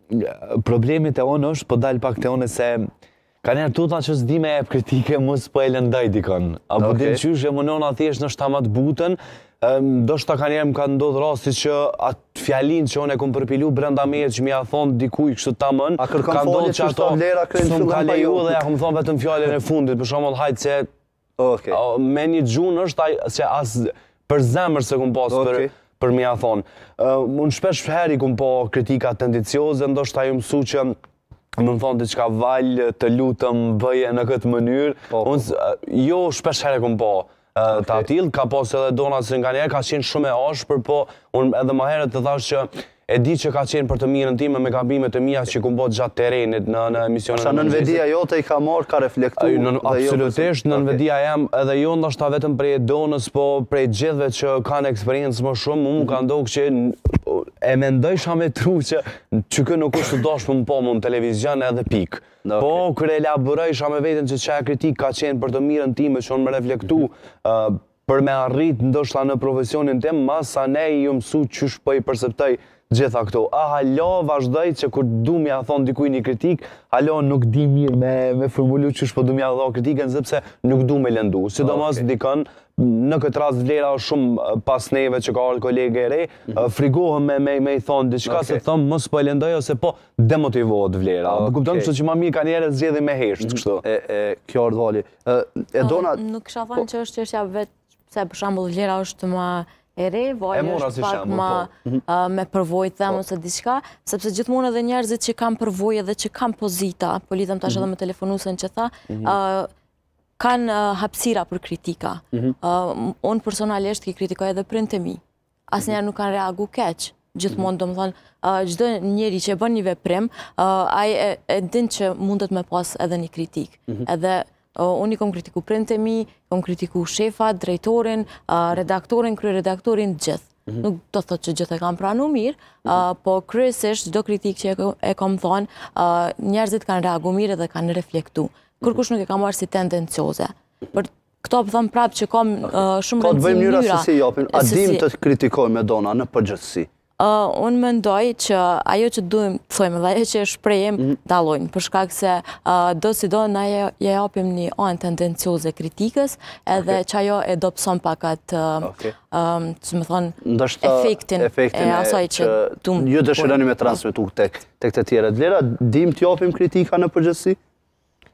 problemi te unë është po dal pak te unë se ka njerë tuta që s'di me e kritike, mos po e lëndaj dikon. Apo din qysh e mënon thjesht në shtamat butën, do shta ka njerë më ka ndodhë rasti që atë fjalin që unë e kom përpilu brenda meje që mi a thonë dikuj kështu ta mën, ka ndodhë që ato s'm ka leju dhe ja kom thonë vetëm fjallin e fundit, për shembull hajtë se me një gjun është që as për zemër se kom pas për mi a thonë. Unë shpesh heri kom po kritika tendencioze, ndoshta ju mësu që më më thonë diçka valë, të lutëm, bëje në këtë mënyrë. Jo shpesh herë kom po të atil, ka pas edhe donat se nga njerë ka qenë shumë e ashpër, po unë edhe ma herët të thash që e di që ka qenë për të mirën time me gabimet e mia që kom bot gjatë terenit në emisionin. Sa nënvedia jote i ka marrë, ka reflektu? Absolutisht, nënvedia jam edhe jo ndoshta vetëm prej donës, po prej gjithve që kanë eksperiencë më shumë, mu ka ndodhur që e mendojsha me tru që që kë nuk është të dashmë më po më në televizion edhe pik. Po, kër elaborojsha me vetën që që kritik ka qenë për të mirën time që unë më reflektu për me arrit ndoshta në profesionin tim, mas sa ne ju mësu qysh po i perceptoj gjitha këto. A halo vazhdoj që kur du mi a thonë dikuj një kritik, halo nuk di mirë me formulu qysh po du mi a thonë kritikën, sepse nuk du me lëndu. Sidomos dikën, në këtë rast vlera shumë pas neve që ka ardhur kolege e re, frigohem me i thonë diçka se thëmë mos po e lëndoj ose po demotivohet vlera. Kupton kështu që ma mirë ka njerë zgjedhje me hesht kështu. Kjo ardhë vali. Nuk kisha thënë që është çështja vetë se për shembull vlera është më e re, vali është pak më me përvojë them ose diçka, sepse gjithmonë edhe njerëzit që kanë përvojë dhe që kanë pozita, po lidhem tash edhe me telefonuesen që tha, kanë hapësira për kritika. Unë personalisht ki kritikoj edhe prindët e mi. Asnjëherë nuk kanë reagu keq. Gjithmonë domethënë çdo njeri që e bën një veprim, ai e din që mundet me pas edhe një kritik. Edhe unë i kom kritiku prindët e mi, kom kritiku shefat, drejtorin, redaktorin, kryeredaktorin, gjithë. Nuk do thotë që gjithë e kam pranu mirë, po kryesisht çdo kritik që e kom thonë, njerëzit kanë reagu mirë dhe kanë reflektu. Kërkush nuk e kam marrë si tendencioze. Për këto për thëmë prapë që kam shumë rëndësi mënyra. Ka të bëjmë njëra se si japin, a dim të kritikoj me dona në përgjithësi? Unë mendoj që ajo që duhem të thojmë dhe ajo që shprehim dallojnë, për shkak se do si do na ja japim një anë tendencioze kritikës, edhe që ajo e dobëson pak atë, që më thonë, efektin e asaj që duhem. Ju dëshironi me transmetu tek të tjera. Vlera, dim të japim kritika në përgjithësi?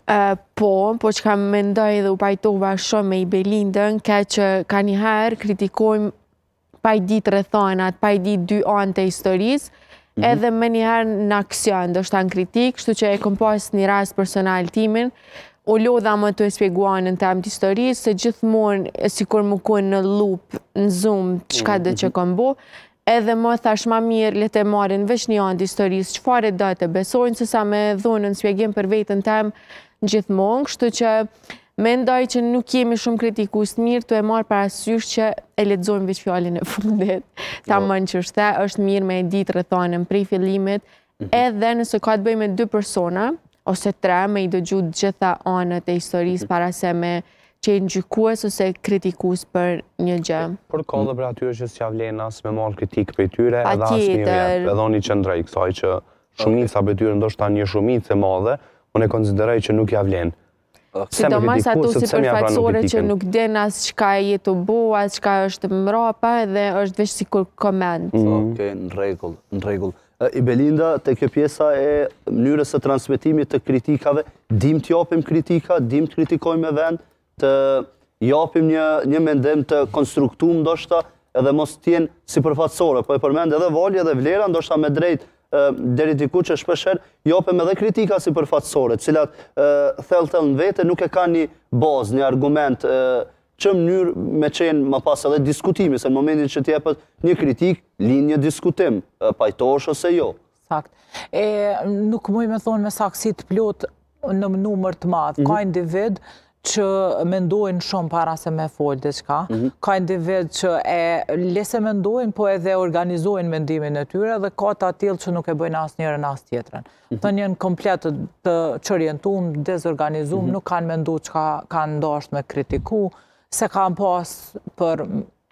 Po, po që kam mendoj dhe u pajtova shumë me i Belindën, ke që ka njëherë kritikojmë pa i ditë rrethonat, pa i ditë dy anë të historisë, edhe me njëherë në aksion, do shta në kritikë, kështu që e kom pas një rast personal timin, u lodha më të e spjeguan në temë të historisë, se gjithmonë, si kur më kun në loop, në zoom, qka dhe që kom bo, edhe më thash ma mirë, le të marrin veç një anë të historisë, qëfare do të besojnë, se sa me dhunën spjegim për vetën temë gjithmonë, kështu që mendoj që nuk jemi shumë kritikus të mirë, të e marë parasysh që e lexojmë veç fjallin e fundit. Ta më në qështë, është mirë me e ditë rrethonën prej fillimit, edhe nëse ka të bëj me dy persona, ose tre, me i dëgju gjitha anët e historisë para se me qenë gjykues ose kritikus për një gjë. Por ka dhe për atyre që s'ja vlen as me marrë kritikë për tyre, edhe as një vjetë, edhe një qëndrej kësaj që shumica për tyre ndoshta një shumicë e madhe, unë e konsideroj që nuk ja vlen. Sidomos ato si përfaqësore që nuk din as çka e jetë u bo, as çka është mrapa, edhe është veç si kur koment. Okej, në rregull, në rregull. I Belinda, te kjo pjesa e mënyrës së transmetimit të kritikave, dim të japim kritika, dim të kritikojmë me vend, të japim një, një mendim të konstruktuar ndoshta, edhe mos t'jenë si përfaqësore, po e përmend edhe Vali edhe Vlera, ndoshta me drejt deri diku që shpesher japim edhe kritika si përfaqësore, cilat thellë-thellë në vete nuk e ka një bazë, një argument që mënyrë me qenë më pas edhe diskutimi, se në momentin që t'jepet një kritik, linë një diskutim, pajtosh ose jo. Sakt. E nuk muj me thonë me saksi të plot në numër të madhë. Ka individ që mendojnë shumë para se me folë diçka. Ka individ që e lese mendojnë, po edhe organizojnë mendimin e tyre, dhe ka të atil që nuk e bëjnë asë njërën asë tjetërën. Të njën komplet të qërientum, dezorganizum, nuk kanë mendu që kanë ndasht me kritiku, se kanë pas për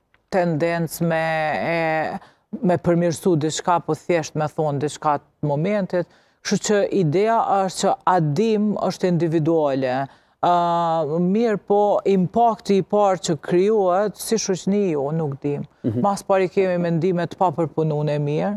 tendencë me, e, me përmirësu diçka, po thjesht me thonë diçka të momentit. Kështu që idea është që adim është individuale. Uh, mirë po impakti i parë që kryohet, si shoqni jo, nuk dim. Mas pari kemi mendimet pa përpunun e mirë,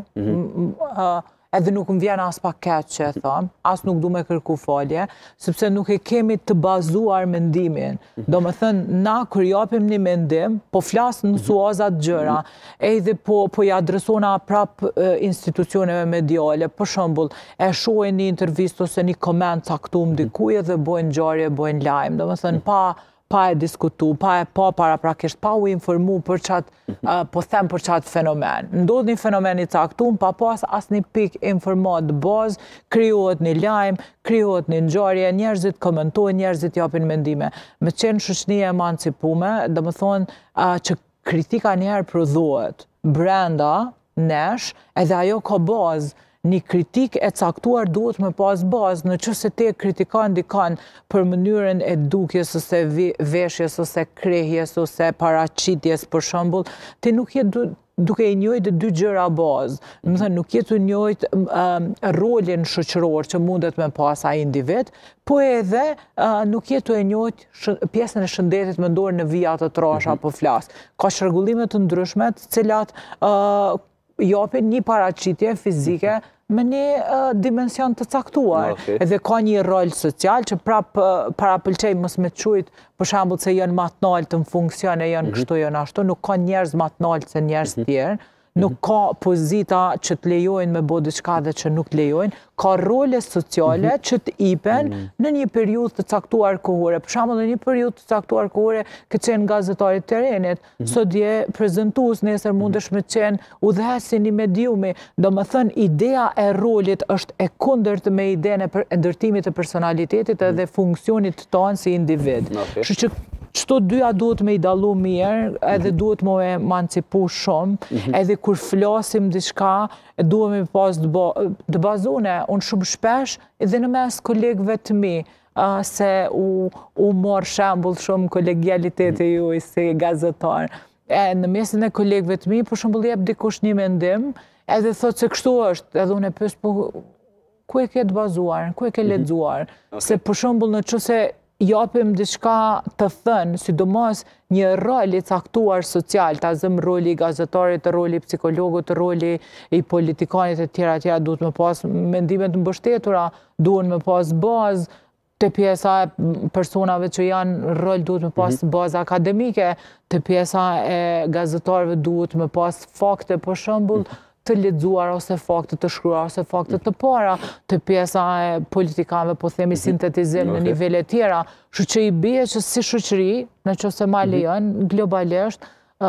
uh, edhe nuk më vjen as pak keq që e thëmë, as nuk du me kërku falje, sepse nuk e kemi të bazuar mendimin. Do me thënë, na kër japim një mendim, po flasë në suazat gjëra, e edhe po, po i adresona prap e, institucioneve mediale, për shembull, e shohin një intervist ose një koment caktum dikuj dhe bojnë ngjarje, bojnë lajm. Do me thënë, pa pa e diskutu, pa e pa para prakisht, pa u informu për qatë, uh, po them për qatë fenomen. Ndodh një fenomen i caktum, pa pas as një pik informat bazë, kryohet një lajm, kryohet një ngjarje, njerëzit komentojnë, njerëzit japin mendime. Me qenë shoqëni e emancipume, dhe më thonë uh, që kritika njerë prodhohet brenda nesh, edhe ajo ka bazë. Një kritik e caktuar duhet me pas bazë, në që se te kritikan dikan për mënyrën e dukjes, ose veshjes, ose krehjes, ose paraqitjes, për shembull, te nuk jetë duke i njojtë dy gjëra bazë. Më thënë, nuk jetë i njojtë um, rolin shoqëror që mundet me pas ai individ, po edhe uh, nuk jetë i njojtë pjesën e shëndetit mendor në vijat të trasha apo flas. Ka shërgullimet të ndryshme, të cilat uh, japin një paraqitje fizike me një uh, dimension të caktuar. Okay. Edhe ka një rol social që prap uh, para pëlqej mos me qujt, për shembull se janë më të lartë në funksion e janë mm -hmm. kështu janë ashtu, nuk ka njerëz më të lartë se njerëz mm -hmm. tjerë. Nuk ka pozita që të lejojnë me bo diçka dhe që nuk lejojnë, ka role sociale mm -hmm. që të ipen mm -hmm. në një periudhë të caktuar kohore. Për shembull, në një periudhë të caktuar kohore, ke qenë gazetari terenit, mm -hmm. sot je prezentues, nesër mundesh me qenë udhëhesi një mediumi. Do me thënë, idea e rolit është e kundërt me idenë e ndërtimit të personalitetit edhe funksionit tonë si individ. Okay. Që Qëto dyja duhet me i dalu mirë, edhe duhet me emancipu shumë, edhe kur flasim diçka, duhet me pas të bazune. Unë shumë shpesh, edhe në mes kolegëve të mi, uh, se u, u morë shembull shumë kolegialiteti ju si gazetar. E, në mesin e kolegëve të mi, për shembull jep dikush një mendim, edhe thot se kështu është, edhe unë e pys, po ku e ke të bazuar, ku e ke lexuar? Okay. Se për shembull në qëse japim diçka të thënë, sidomos një rol i caktuar social, ta zëm roli i gazetarit, roli i psikologut, roli i politikanit e tjera tjera, duhet me pas mendimet mbështetura, duhet me pas bazë, të pjesa e personave që janë rol duhet me pas bazë akademike, të pjesa e gazetarëve duhet me pas fakte për shembull të lexuar ose fakte të shkruar ose fakte të para, të pjesa e politikanëve po themi sintetizim në nivele tjera, kështu që i bie që si shoqëri, nëse ma lejon globalisht,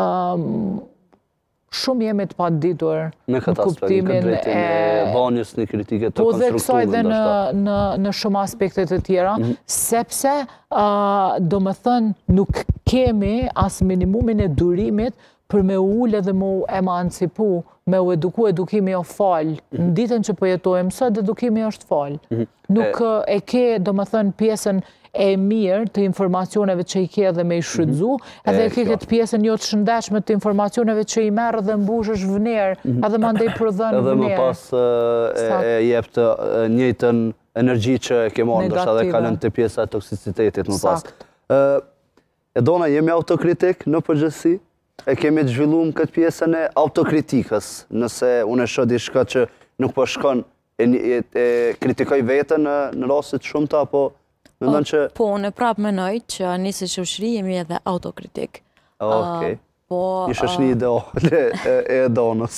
shumë jemi të paditur në këtë aspekt, në këtë drejtim e vënies në kritike të konstruktive. Po dhe kësaj dhe në shumë aspekte të tjera, sepse do më thënë nuk kemi as minimumin e durimit për me ullë dhe me emancipu, me u eduku, edukimi o falë. Në ditën që po jetojmë sot, edukimi është falë. Nuk e ke, do më thënë, pjesën e mirë të informacioneve që i ke dhe me i shfrytzu, edhe e ke këtë pjesën jo të shëndechme të informacioneve që i merë dhe mbush është vënerë, edhe ma ndej përdhënë vënerë. Edhe më pas e jep të njëjtën energji që e ke marrë, ndoshta edhe kalën të pjesa e toksicitetit më pas. E dona, jemi autokritik në përgjithësi? E kemi të zhvilluar këtë pjesën e autokritikës, nëse unë e shoh diçka që nuk po shkon e kritikoj veten në raste të shumta, apo mendon që po unë prapë mendoj që ne si shoqëri jemi edhe autokritik. Okej. Po një shoqëri ideale e Donës.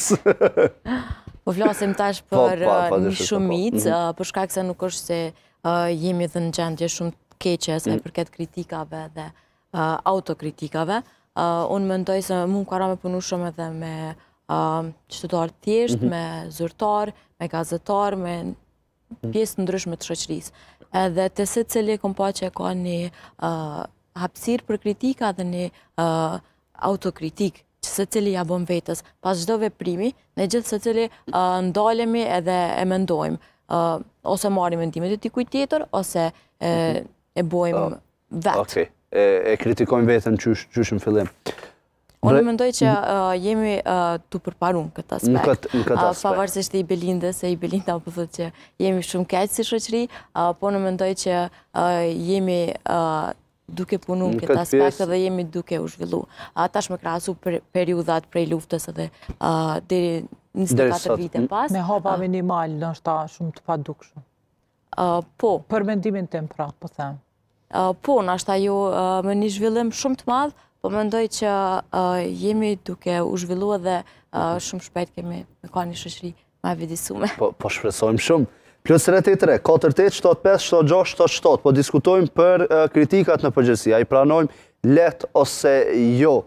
Po flasim tash për një shumicë, për shkak se nuk është se jemi dhe në gjendje shumë të keqe sa i përket kritikave dhe autokritikave. Unë mendoj se mu më kara me punu shumë edhe me qytetar thjesht, me zyrtar, me gazetar, me pjesë të ndryshme të shoqërisë. Edhe të se cili kom pa që ka një hapësirë për kritika dhe një autokritik, që se cili ja bëm vetës. Pas çdo veprimi, ne gjithë se cili ndalemi edhe e mendojmë. Ose marrim mendimet e dikujt tjetër, ose e bojmë vetë. E kritikojmë vetën qysh në fillim. Unë mendoj që jemi të përparun këtë aspekt. Në këtë aspekt. Pavarësisht e i Belindës, e i Belinda po thotë që jemi shumë keq si shoqëri, po unë mendoj që jemi duke punu në këtë aspekt dhe jemi duke u zhvillu. Tash me krahasu periudhat prej luftës edhe deri njëzet e katër vite pas. Me hapa minimal, ndoshta shumë të padukshëm. Po. Për mendimin tim pra, po them. Po, nashta jo me një zhvillim shumë të madhë, po mendoj që jemi duke u zhvillu edhe shumë shpejt kemi me ka një shoqëri ma vëdisume. Po shpresojmë shumë. Plus rreth e tre, katër tetë, shtat pesë, shtat gjashtë, shtat shtat, po diskutojmë për kritikat në përgjithësi, a i pranojmë let ose jo.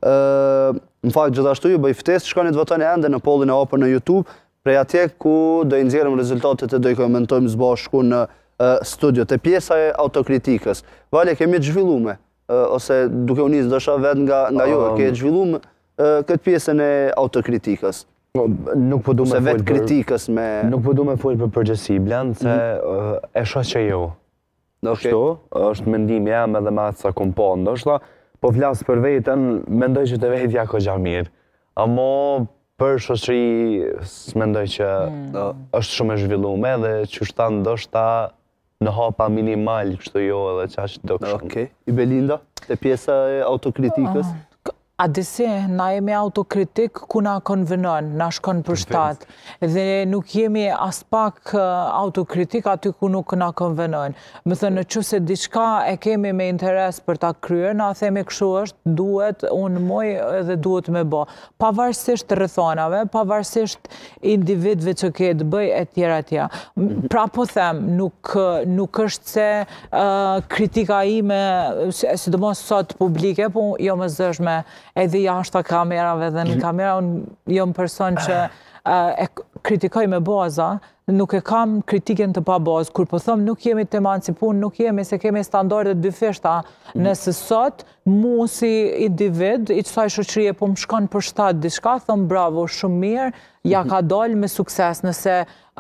Në fakt, gjithashtu ju bëj ftesë, shkoni të votoni ende në pollin e hapur në YouTube, prej atje ku do i nxjerrim rezultatet e do i komentojmë së bashku në studio, të pjesa e autokritikës. Vale, kemi të zhvillume, ose duke u nisë dësha vetë nga ju, ke të zhvillume këtë pjesën e autokritikës. Nuk po du me folë vetë kritikës me... Nuk po du me folë për përgjësi, blenë, se e shoh që jo. Kështu, është mendimi jam edhe me atë sa kom po, ndoshta, po flasë për vetën, mendoj që të vetja ko gja mirë. Amo për shoqëri, s'mendoj që është shumë e zhvillume dhe që shtanë ndoshta në hapa minimal, kështu jo edhe qashtë do kështu. Okej. I Belinda, të pjesa e autokritikës? A disi, na jemi autokritik ku na konvenon, na shkon për shtat. Dhe nuk jemi as pak autokritik aty ku nuk na konvenon. Më thënë, në që se diçka e kemi me interes për ta kryer, na themi kështu është, duhet, unë moj edhe duhet me bo. Pavarësisht rrethonave, pavarësisht individve që ke të bëj e tjera tjera. Pra po them, nuk është se kritika ime, sidomos sot publike, po jo më zëshme edhe jashtë kamerave dhe në kamera, unë jam person që e kritikoj me baza, nuk e kam kritiken të pa bazë, kur po thëmë nuk jemi të emancipun, nuk jemi se kemi standardet dyfishta, nëse sot, mu si individ, i qësaj shoqërie po më shkon për shtatë diçka, thëmë bravo, shumë mirë, ja ka dalë me sukses, nëse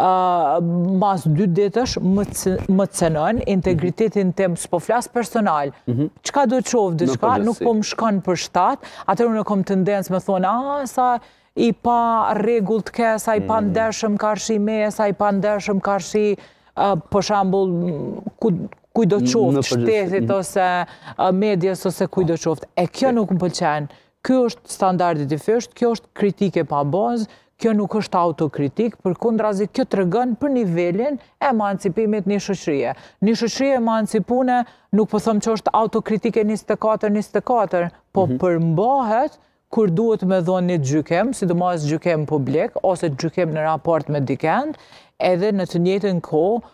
mas dy ditësh më cënon, integritetin tim s'po flas personal, qka do qovë diçka, nuk po më shkon për shtatë, atër unë e kom tendencë me thonë, a, sa i pa regull të ke, sa i pa ndershëm karshi me, sa i pa ndershëm karshi, për shambull, kujdo qoftë, shtetit ose medjes ose kujdo qoftë. E kjo nuk më pëlqen. Kjo është standardit i fysht, kjo është kritike pa bazë, kjo nuk është autokritik, përkundrazi kjo tregon për nivelin e emancipimit një shoqërie. Një shoqërie emancipune nuk po them që është autokritike njëzet e katër njëzet e katër, po përmbahet kur duhet me dhonë një gjykim, sidomos gjykim publik, ose gjykim në raport me dikend, edhe në të njëjtën kohë,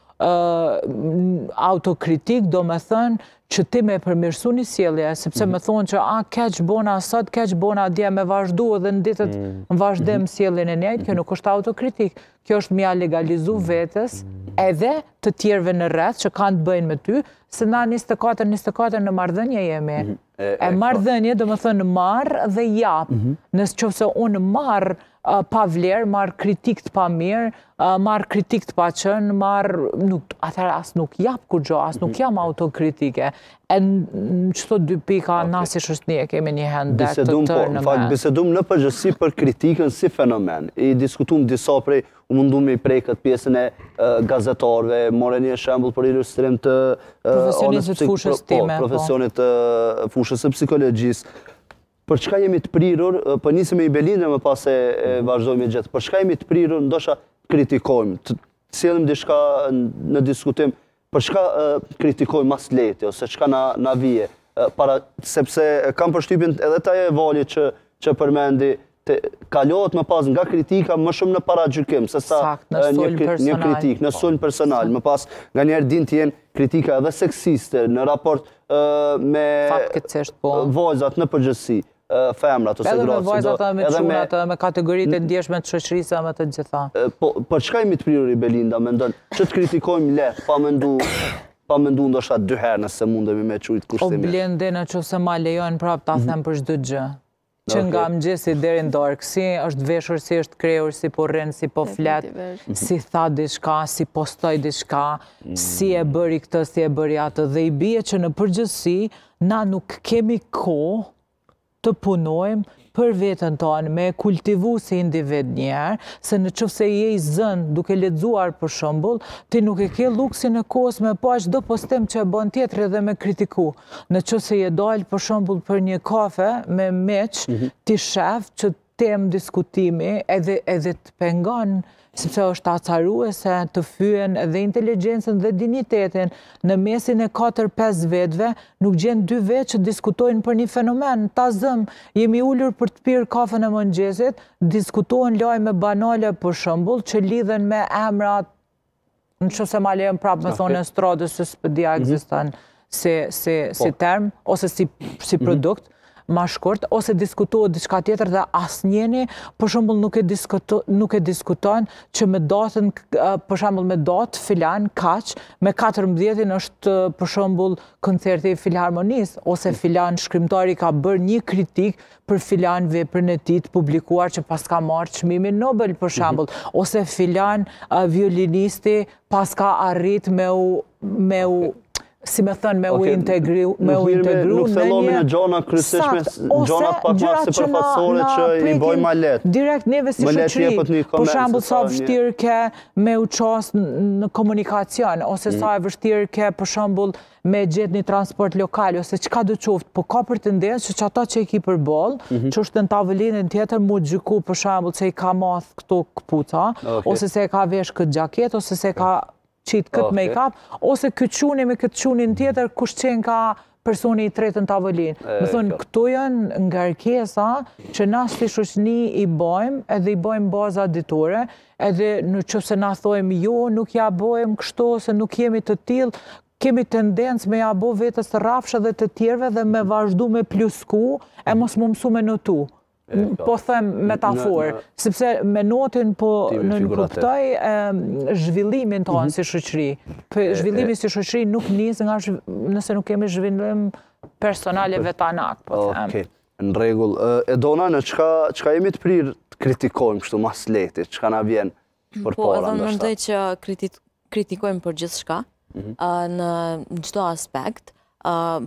autokritik do me thënë që ti me përmirësu një sjellje, sepse me thonë që a, keq bona sot, keq bona dje me vazhdu edhe në ditët në vazhdim sjelljen e njëjtë, kjo nuk është autokritik, kjo është mja legalizu vetës edhe të tjerve në rreth që kanë të bëjnë me ty, se na njëzet e katër njëzet e katër në marrëdhënie jemi. E marrëdhënie do me thënë marrë dhe japë, nësë qofse unë marrë pa vlerë, marrë kritik të pa mirë, marrë kritik të pa qënë, marrë, atëherë asë nuk japë kur gjo, asë nuk jam autokritike. E në qëto dy pika, na si shoqënie kemi një hendek të tërë në me. Bisedum në përgjithësi për kritikën si fenomen. I diskutum disa prej, u mundu me i prej këtë pjesën e gazetarve, more një shembull për ilustrim të profesionistët fushës time. Profesionit të fushës së psikologjisë. Për çka jemi të prirur, për nisëm me i Belindë më pas e vazhdojmë i gjithë, për çka jemi të prirur, ndosha kritikojmë, të sjellim diçka në diskutim, për çka kritikojmë mas lehti, ose çka na vije, sepse kam përshtypjen edhe ta e Vali që përmendi, kalohet më pas nga kritika më shumë në paragjykim, se sa një kritik, në sulm personal, më pas nga njerë din të jenë kritika edhe seksiste në raport me vajzat në përgjithësi, femrat ose gratë. Edhe me vajzat edhe me çunat, edhe me kategoritë e ndjeshme të shoqërisë edhe me të gjitha. Për çka jemi të prirur i Belinda, mendon, që të kritikojmë lehtë, pa mendu pa mendu ndoshta dy herë nëse mundemi me çujt kushtimi. O Blendi, nëse ma lejon prap ta them për çdo gjë. Që nga mëngjesi deri në darkë, si është veshur, si është krehur, si po rrin, si po flet, si tha diçka, si postoi diçka, si e bëri këtë, si e bëri atë, dhe i bie që në përgjithësi na nuk kemi kohë të punojmë për vetën tonë, me kultivu si individ njerë, se në qëfëse je i zënë duke lexuar për shembull, ti nuk e ke luksin e kohës me pa çdo postim që e bën tjetri dhe me kritiku. Në qëfëse je dalë për shembull për një kafe me miq, ti shef që temë diskutimi edhe edhe të pengon, sepse është acaruese të fyen edhe inteligjencën dhe dinjitetin. Në mesin e katër pesë vetëve nuk gjen dy vetë që diskutojnë për një fenomen. Ta zëm, jemi ulur për të pirë kafen e mëngjesit, diskutojnë lajme banale për shembull që lidhen me emrat, nëse ma lejon prapë me thonë në stradës se s'pëdia ekziston si term ose si produkt. Ma shkurt, ose diskutohet diçka tjetër dhe asnjëni, për shembull nuk e nuk e diskuton që me datën, për shembull me datë filan kaq, me katërmbëdhjetin është për shembull koncerti i Filharmonisë, ose filan shkrimtari ka bërë një kritik për filan veprën e tij të publikuar që pas ka marrë çmimin Nobel për shembull, ose filan violinisti pas ka arrit me u me u si me thënë, me u integru me u integru nuk thellomi në gjona kryesishme, gjona pak më sipërfaqësore që i bojmë ma lehtë. Direkt neve si shoqëri, për shembull sa vështirë ke me u çast në komunikacion, ose sa e vështirë ke për shembull me gjetë një transport lokal, ose çka do qoftë, po ka për të ndeshë që ata që i ki përballë, që është në tavolinën tjetër mu gjyku për shembull se i ka math këto kpuca, ose se ka vesh këtë xhaketë, ose se ka qitë këtë make-up, ose këtë quni me këtë qunin tjetër, kush qenë ka personi i tretë në tavolinë. Më thënë, këto janë ngarkesa që na si shoqëni i bojmë, edhe i bojmë baza ditore, edhe në qëse na thojmë jo, nuk ja bojmë kështu, se nuk jemi të tillë, kemi tendencë me ja bo vetës të rafshë dhe të tjerve dhe me vazhdu me plusku, e mos më mësu me notu. Po them metaforë, sepse me notin po në kuptoj zhvillimin tonë si shoqëri. Zhvillimi si shoqëri nuk nis nga nëse nuk kemi zhvillim personal e vetanak, po them. Okej, në rregull. E dona në çka çka jemi të prirë të kritikojmë kështu mas lehti, çka na vjen përpara ndoshta. Po, edhe mendoj që kritikojmë për gjithçka, në çdo aspekt,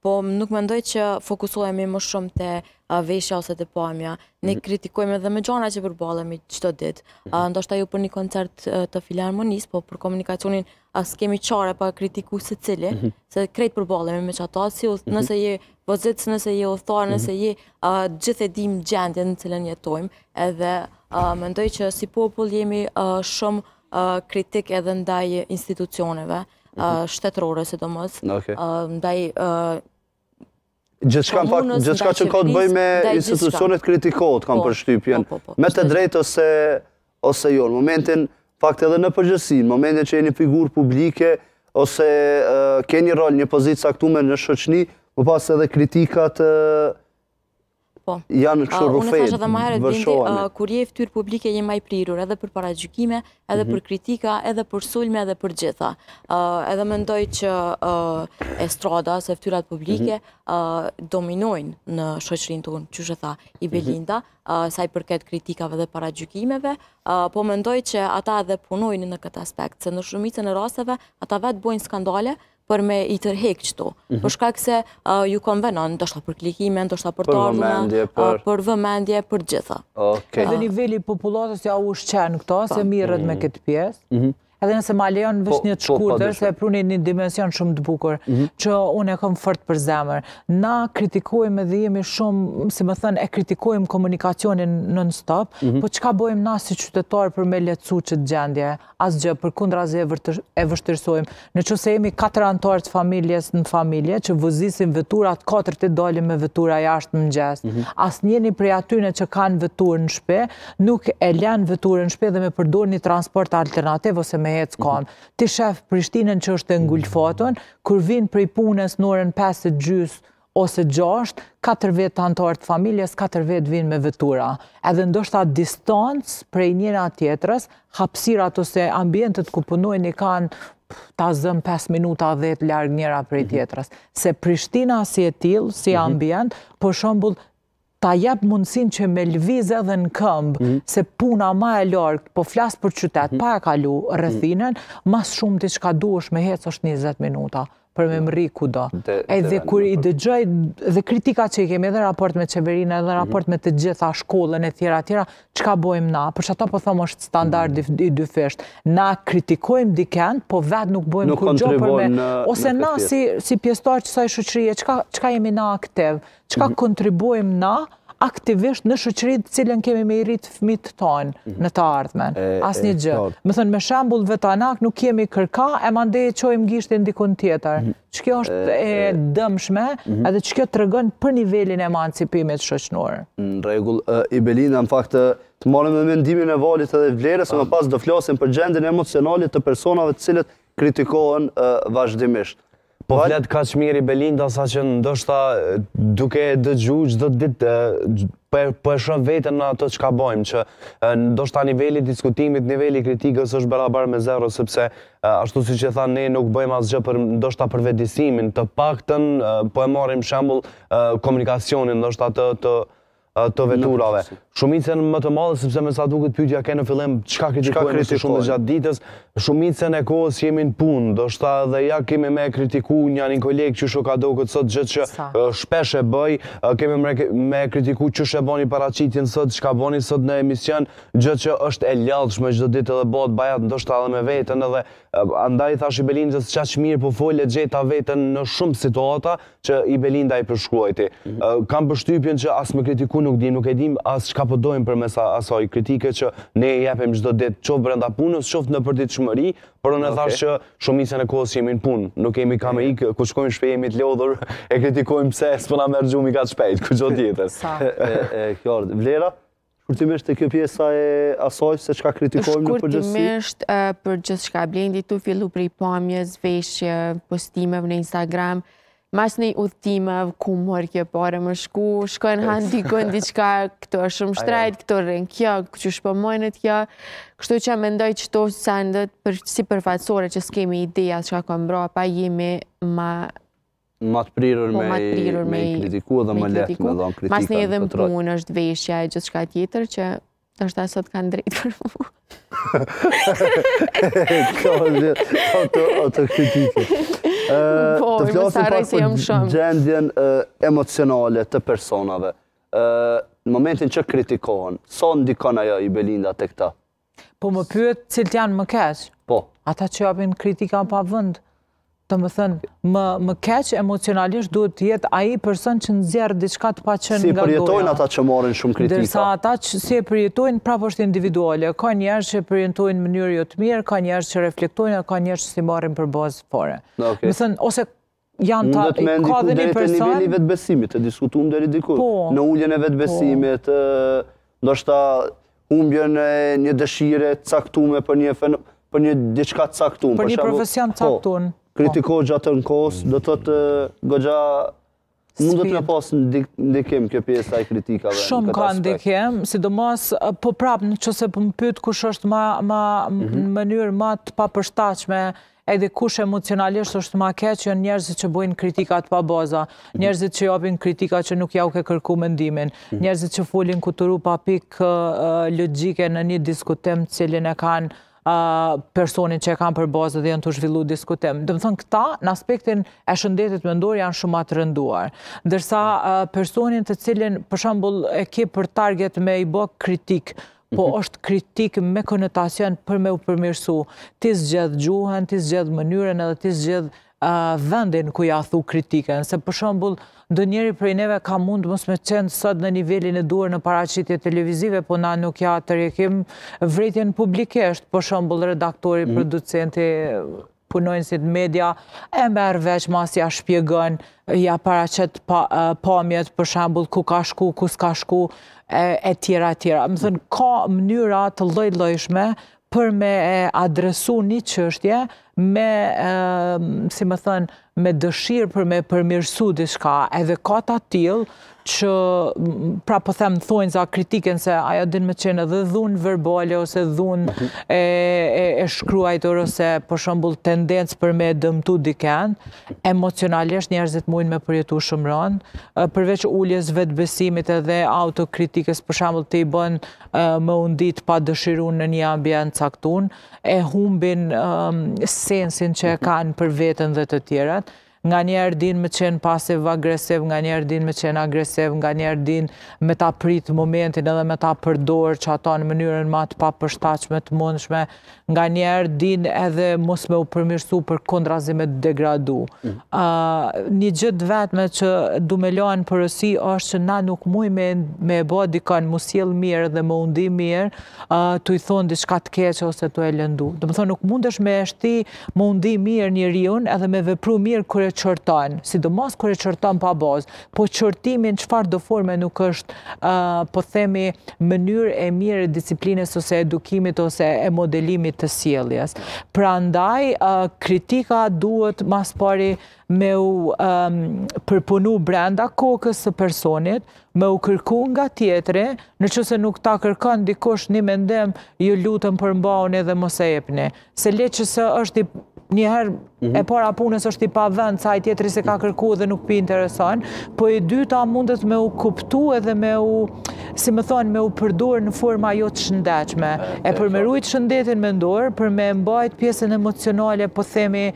po nuk mendoj që fokusohemi më shumë te veshja ose te pamja. Ne kritikojmë edhe me gjana që përballemi çdo ditë. Ndoshta ju për një koncert të filharmonisë, po për komunikacionin as kemi çare pa kritiku secili, se krejt përballemi me çata, si nëse je vozit, nëse je udhëtar, nëse je gjithë e dim gjendjen në cilën jetojmë, edhe mendoj që si popull jemi shumë kritik edhe ndaj institucioneve, shtetërore sidomos, ndaj Gjithçka që ka të bëj me institucionet kritikohet, kam përshtypjen, me të drejtë ose jo. Në momentin, fakt edhe në përgjithësi, në momentin që jeni figurë publike, ose keni rol një pozitë saktume në shoqëni, më pas edhe kritikat janë kështu rrufet, unë thash edhe ma herët Blendi, kur je fytyrë publike je ma i prirur edhe për paragjykime, edhe për kritika, edhe për sulme, edhe për gjitha. Edhe mendoj që estrada, se fytyrat publike, dominojnë në shoqërinë tonë, që shë tha i Belinda, sa i përket kritikave dhe paragjykimeve, po mendoj që ata edhe punojnë në këtë aspekt, se në shumicën e rasteve, ata vetë bojnë skandale, për me i tërhek qëto. Për shkak se ju konvenon, ndoshta për klikime, ndoshta për tardhuna, për vëmendje, për gjitha. Edhe nivelli popullatës ja u shqen këto, se mirët me këtë pjesë. Edhe nëse ma lejon vesh një të shkurtër, se pruni një dimension shumë të bukur, që unë e kam fort për zemër. Na kritikojmë edhe jemi shumë, si më thënë, e kritikojmë komunikacionin non-stop, po çka bojmë na si qytetarë për me lecu që të gjendje? Asgjë, për kundrazi e vështirësojmë. Në që se jemi katër antarë të familjes në familje, që vëzisim veturat, katër të dalim me vetura jashtë në mëngjes. As njeni prej atyne që kanë veturë në shpe, nuk e lën veturën në shpe dhe me përdor një transport alternativ ose me hecë kam. Ti shef Prishtinën që është e ngulfatën, kur vinë prej punës në orën pesë gjys ose gjashtë, katër vetë antarë të familjes, katër vetë vinë me vetura. Edhe ndoshta distancë prej njëra tjetrës, hapësirat ose ambientet ku punojnë i kanë ta zëm pesë minuta dhe të largë njëra prej tjetrës. Se Prishtina si e tillë, si ambient, për shembull, ta jep mundësin që me lviz edhe në këmbë, se puna ma e largë, po flasë për qytet, pa e kalu rrethinen, mas shumë të qka duesh me hecë është njëzet minuta, për me mëri kudo. Edhe kur i dëgjoj, dhe kritika që i kemi, edhe raport me qeverinë, edhe raport me të gjitha shkollën e tjera tjera, qka bojmë na? Për që ato po thëmë është standard i dy fesht. Na kritikojmë dikend, po vetë nuk bojmë kur gjo për me... Ose na si pjestar që saj shoqërije, qka jemi na aktiv? Qka kontribojmë na aktivisht në shoqëritë cilën kemi me i rritë fëmijët tonë në të ardhmen. As një gjë. Më thënë, me shembull vetanak nuk kemi kërka, e mandej e qojmë gishtin dikun tjetër. Që kjo është e dëmshme, edhe që kjo të rëgën për nivelin e emancipimit shoqënor. Në rregull, i Belinda, në fakt, të marrëm me mendimin e Valit edhe Vlerës, më pas do flasim për gjendjen emocionale të personave të cilët kritikohen vazhdimisht. Po flet kaq mirë i Belinda, sa që ndoshta duke dëgju çdo ditë po e shoh veten në ato çka bëjmë, që ndoshta niveli i diskutimit, niveli i kritikës është barabar me zero, sepse ashtu siç e thanë, ne nuk bëjmë asgjë për ndoshta për vetëdijsimin, të paktën po e marrim shembull komunikacionin, ndoshta të të të veturave. Shumicën më të madhe, sepse me sa duket pyetja ke në fillim, çka kritikojmë më shumë gjatë ditës, shumicën e kohës jemi në punë, ndoshta edhe ja kemi me kritiku një anin kolegë që ka do këtë sot gjë që shpesh e bëj, kemi me kritiku që shë boni paraqitjen sot, çka boni sot në emision, gjë që është e ljalshme çdo ditë edhe bëhet bajat ndoshta edhe me veten, edhe andaj thash i Belindës çaq mirë po folë gjeta veten në shumë situata që i Belinda i përshkruajti. Kam përshtypjen që as me kritiku nuk dim, nuk e dim as çka po dojmë përmes asaj kritike që ne i japim çdo ditë, qoftë brenda punës, qoftë në përditshmëri, por unë thash që shumicën e kohës jemi në punë, nuk kemi kam ik, ku shkojmë shpejt jemi të lodhur, e kritikojmë pse s'po na merr gjumi kaq shpejt, ku çdo tjetër. Kjo Vlera, shkurtimisht e kjo pjesa e asaj se çka kritikojmë në përgjithësi. Shkurtimisht për gjithçka, Blendi tu fillu prej pamjes, veshje, postimeve në Instagram. Mas në udhëtime, ku mërë kjo pare më shku, shkojnë hanë dikon diqka, këto është shumë shtrajt, këto rënë kjo, që shpëmojnët kjo. Kështu që mendoj që to sandet si përfatsore që s'kemi ideja që ka mbra, pa jemi ma... Ma të prirur me i kritiku dhe ma lehtë me dhëmë kritika. Mas në edhe më punë është veshja e gjithë shka tjetër që është ta sot kanë drejtë për mu. Ka auto kritike. Të flasim pak për gjendjen emocionale të personave. Në momentin që kritikohen, sa ndikon ajo i Belinda të këta? Po më pyet cilët janë më keq? Po. Ata që japin kritika pa vend. Të më thënë, më keq emocionalisht duhet të jetë aji person që nëzjerë diçka të pa qenë nga goja. Si përjetojnë ata që marrin shumë kritika? Dërsa ata që si e përjetojnë prapë është individuale. Ka njerëz që përjetojnë në mënyrë jo të mirë, ka njerëz që reflektojnë, ka njerëz që si marrin për bazë fare. Më thënë, ose janë ta, mundet me ndiku deri te niveli vetbesimit, të diskutuam deri diku. Në uljen e vetbesimit, ndoshta humbjen e një dëshire të caktuar për një për një diçka të caktuar, për një profesion të caktuar. Kritiko gjatë në kohës, do të të goxha mundet me pas ndikim kjo pjesa e kritikave. Shumë ka ndikim, sidomos po prapë nëse po më pyet kush është në mënyrë më të papërshtatshme, edhe kush emocionalisht është ma keq, janë njerëzit që bojnë kritikat pa baza, njerëzit që japin kritika që nuk jau ke kërku mendimin, njerëzit që folin kuturu pa pikë logjike në një diskutim cilin e kanë personin që e kanë për bazë dhe janë të zhvillu diskutim. Dëmë thënë, këta në aspektin e shëndetit mendor janë shumë atë rënduar. Ndërsa personin të cilin, për shembull, e ke për target me i bë kritik, po është kritik me konotacion për me u përmirësu. Ti zgjedh gjuhën, ti zgjedh mënyrën edhe ti zgjedh vendin ku ja thu kritikën. Se për shembull, ndonjëri prej neve ka mund mos me qenë sot në nivelin e duar në paraqitje televizive, po na nuk ja tërheqim vërejtjen publikisht. Për shembull, redaktori, producenti, punojnësit media, e merr veç mas ja shpjegon, ja paraqet pamjet, për shembull, ku ka shku, ku s'ka shku, e tjera, e tjera. Më thënë, ka mënyra të lloj-llojshme për me adresu një çështje me, si më thënë, me dëshirë për me përmirësu diçka, edhe ka të tillë që, pra po them, thojnë za kritiken se ajo din me qenë edhe dhunë verbale, ose dhunë e shkruajtur, ose për shembull tendencë për me dëmtu dikën, emocionalisht njerëzit mujnë me përjetu shumë rënd, përveç uljes vetbesimit edhe autokritikës, për shembull të i bën më undit pa dëshirun në një ambient caktun, e humbin sensin që e kanë për veten dhe të tjerat. Nga njerë din me qenë pasiv-agresiv, nga njerë din me qenë agresiv, nga njerë din me ta prit momentin edhe me ta përdor që ata në mënyrën ma të papërshtatshme të mundshme, nga njerë din edhe mos me u përmirësu për kondrazi me degradu. Një gjithë vetme që du me lanë përësi është që na nuk muj me e bo dikon mu sjell mirë dhe me undi mirë, të i thonë diçka të keqe ose të e lëndu. Dhe më thonë nuk mundesh me eshti me undi mirë njeriun edhe me vepru mirë kër e qërtan, sidomos kër e qërtan pa bazë, po qërtimin çfarë do forme nuk është, po themi, mënyrë e mirë e disiplinës ose edukimit ose e modelimit të sjelljes. Prandaj, kritika duhet mas pari me u përpunu brenda kokës së personit, me u kërku nga tjetri, në qëse nuk ta kërkan dikush një mendim, ju lutëm përmbauni dhe mos e jepni. Se le që se është i njëherë e para punës është i pa vend, sa i tjetëri se ka kërku dhe nuk pi intereson, po i dyta mundet me u kuptu edhe me u, si më thonë, me u përdur në forma jo të shëndechme. E për me rujt shëndetin mendor, për me mbajt pjesën emocionale, po themi,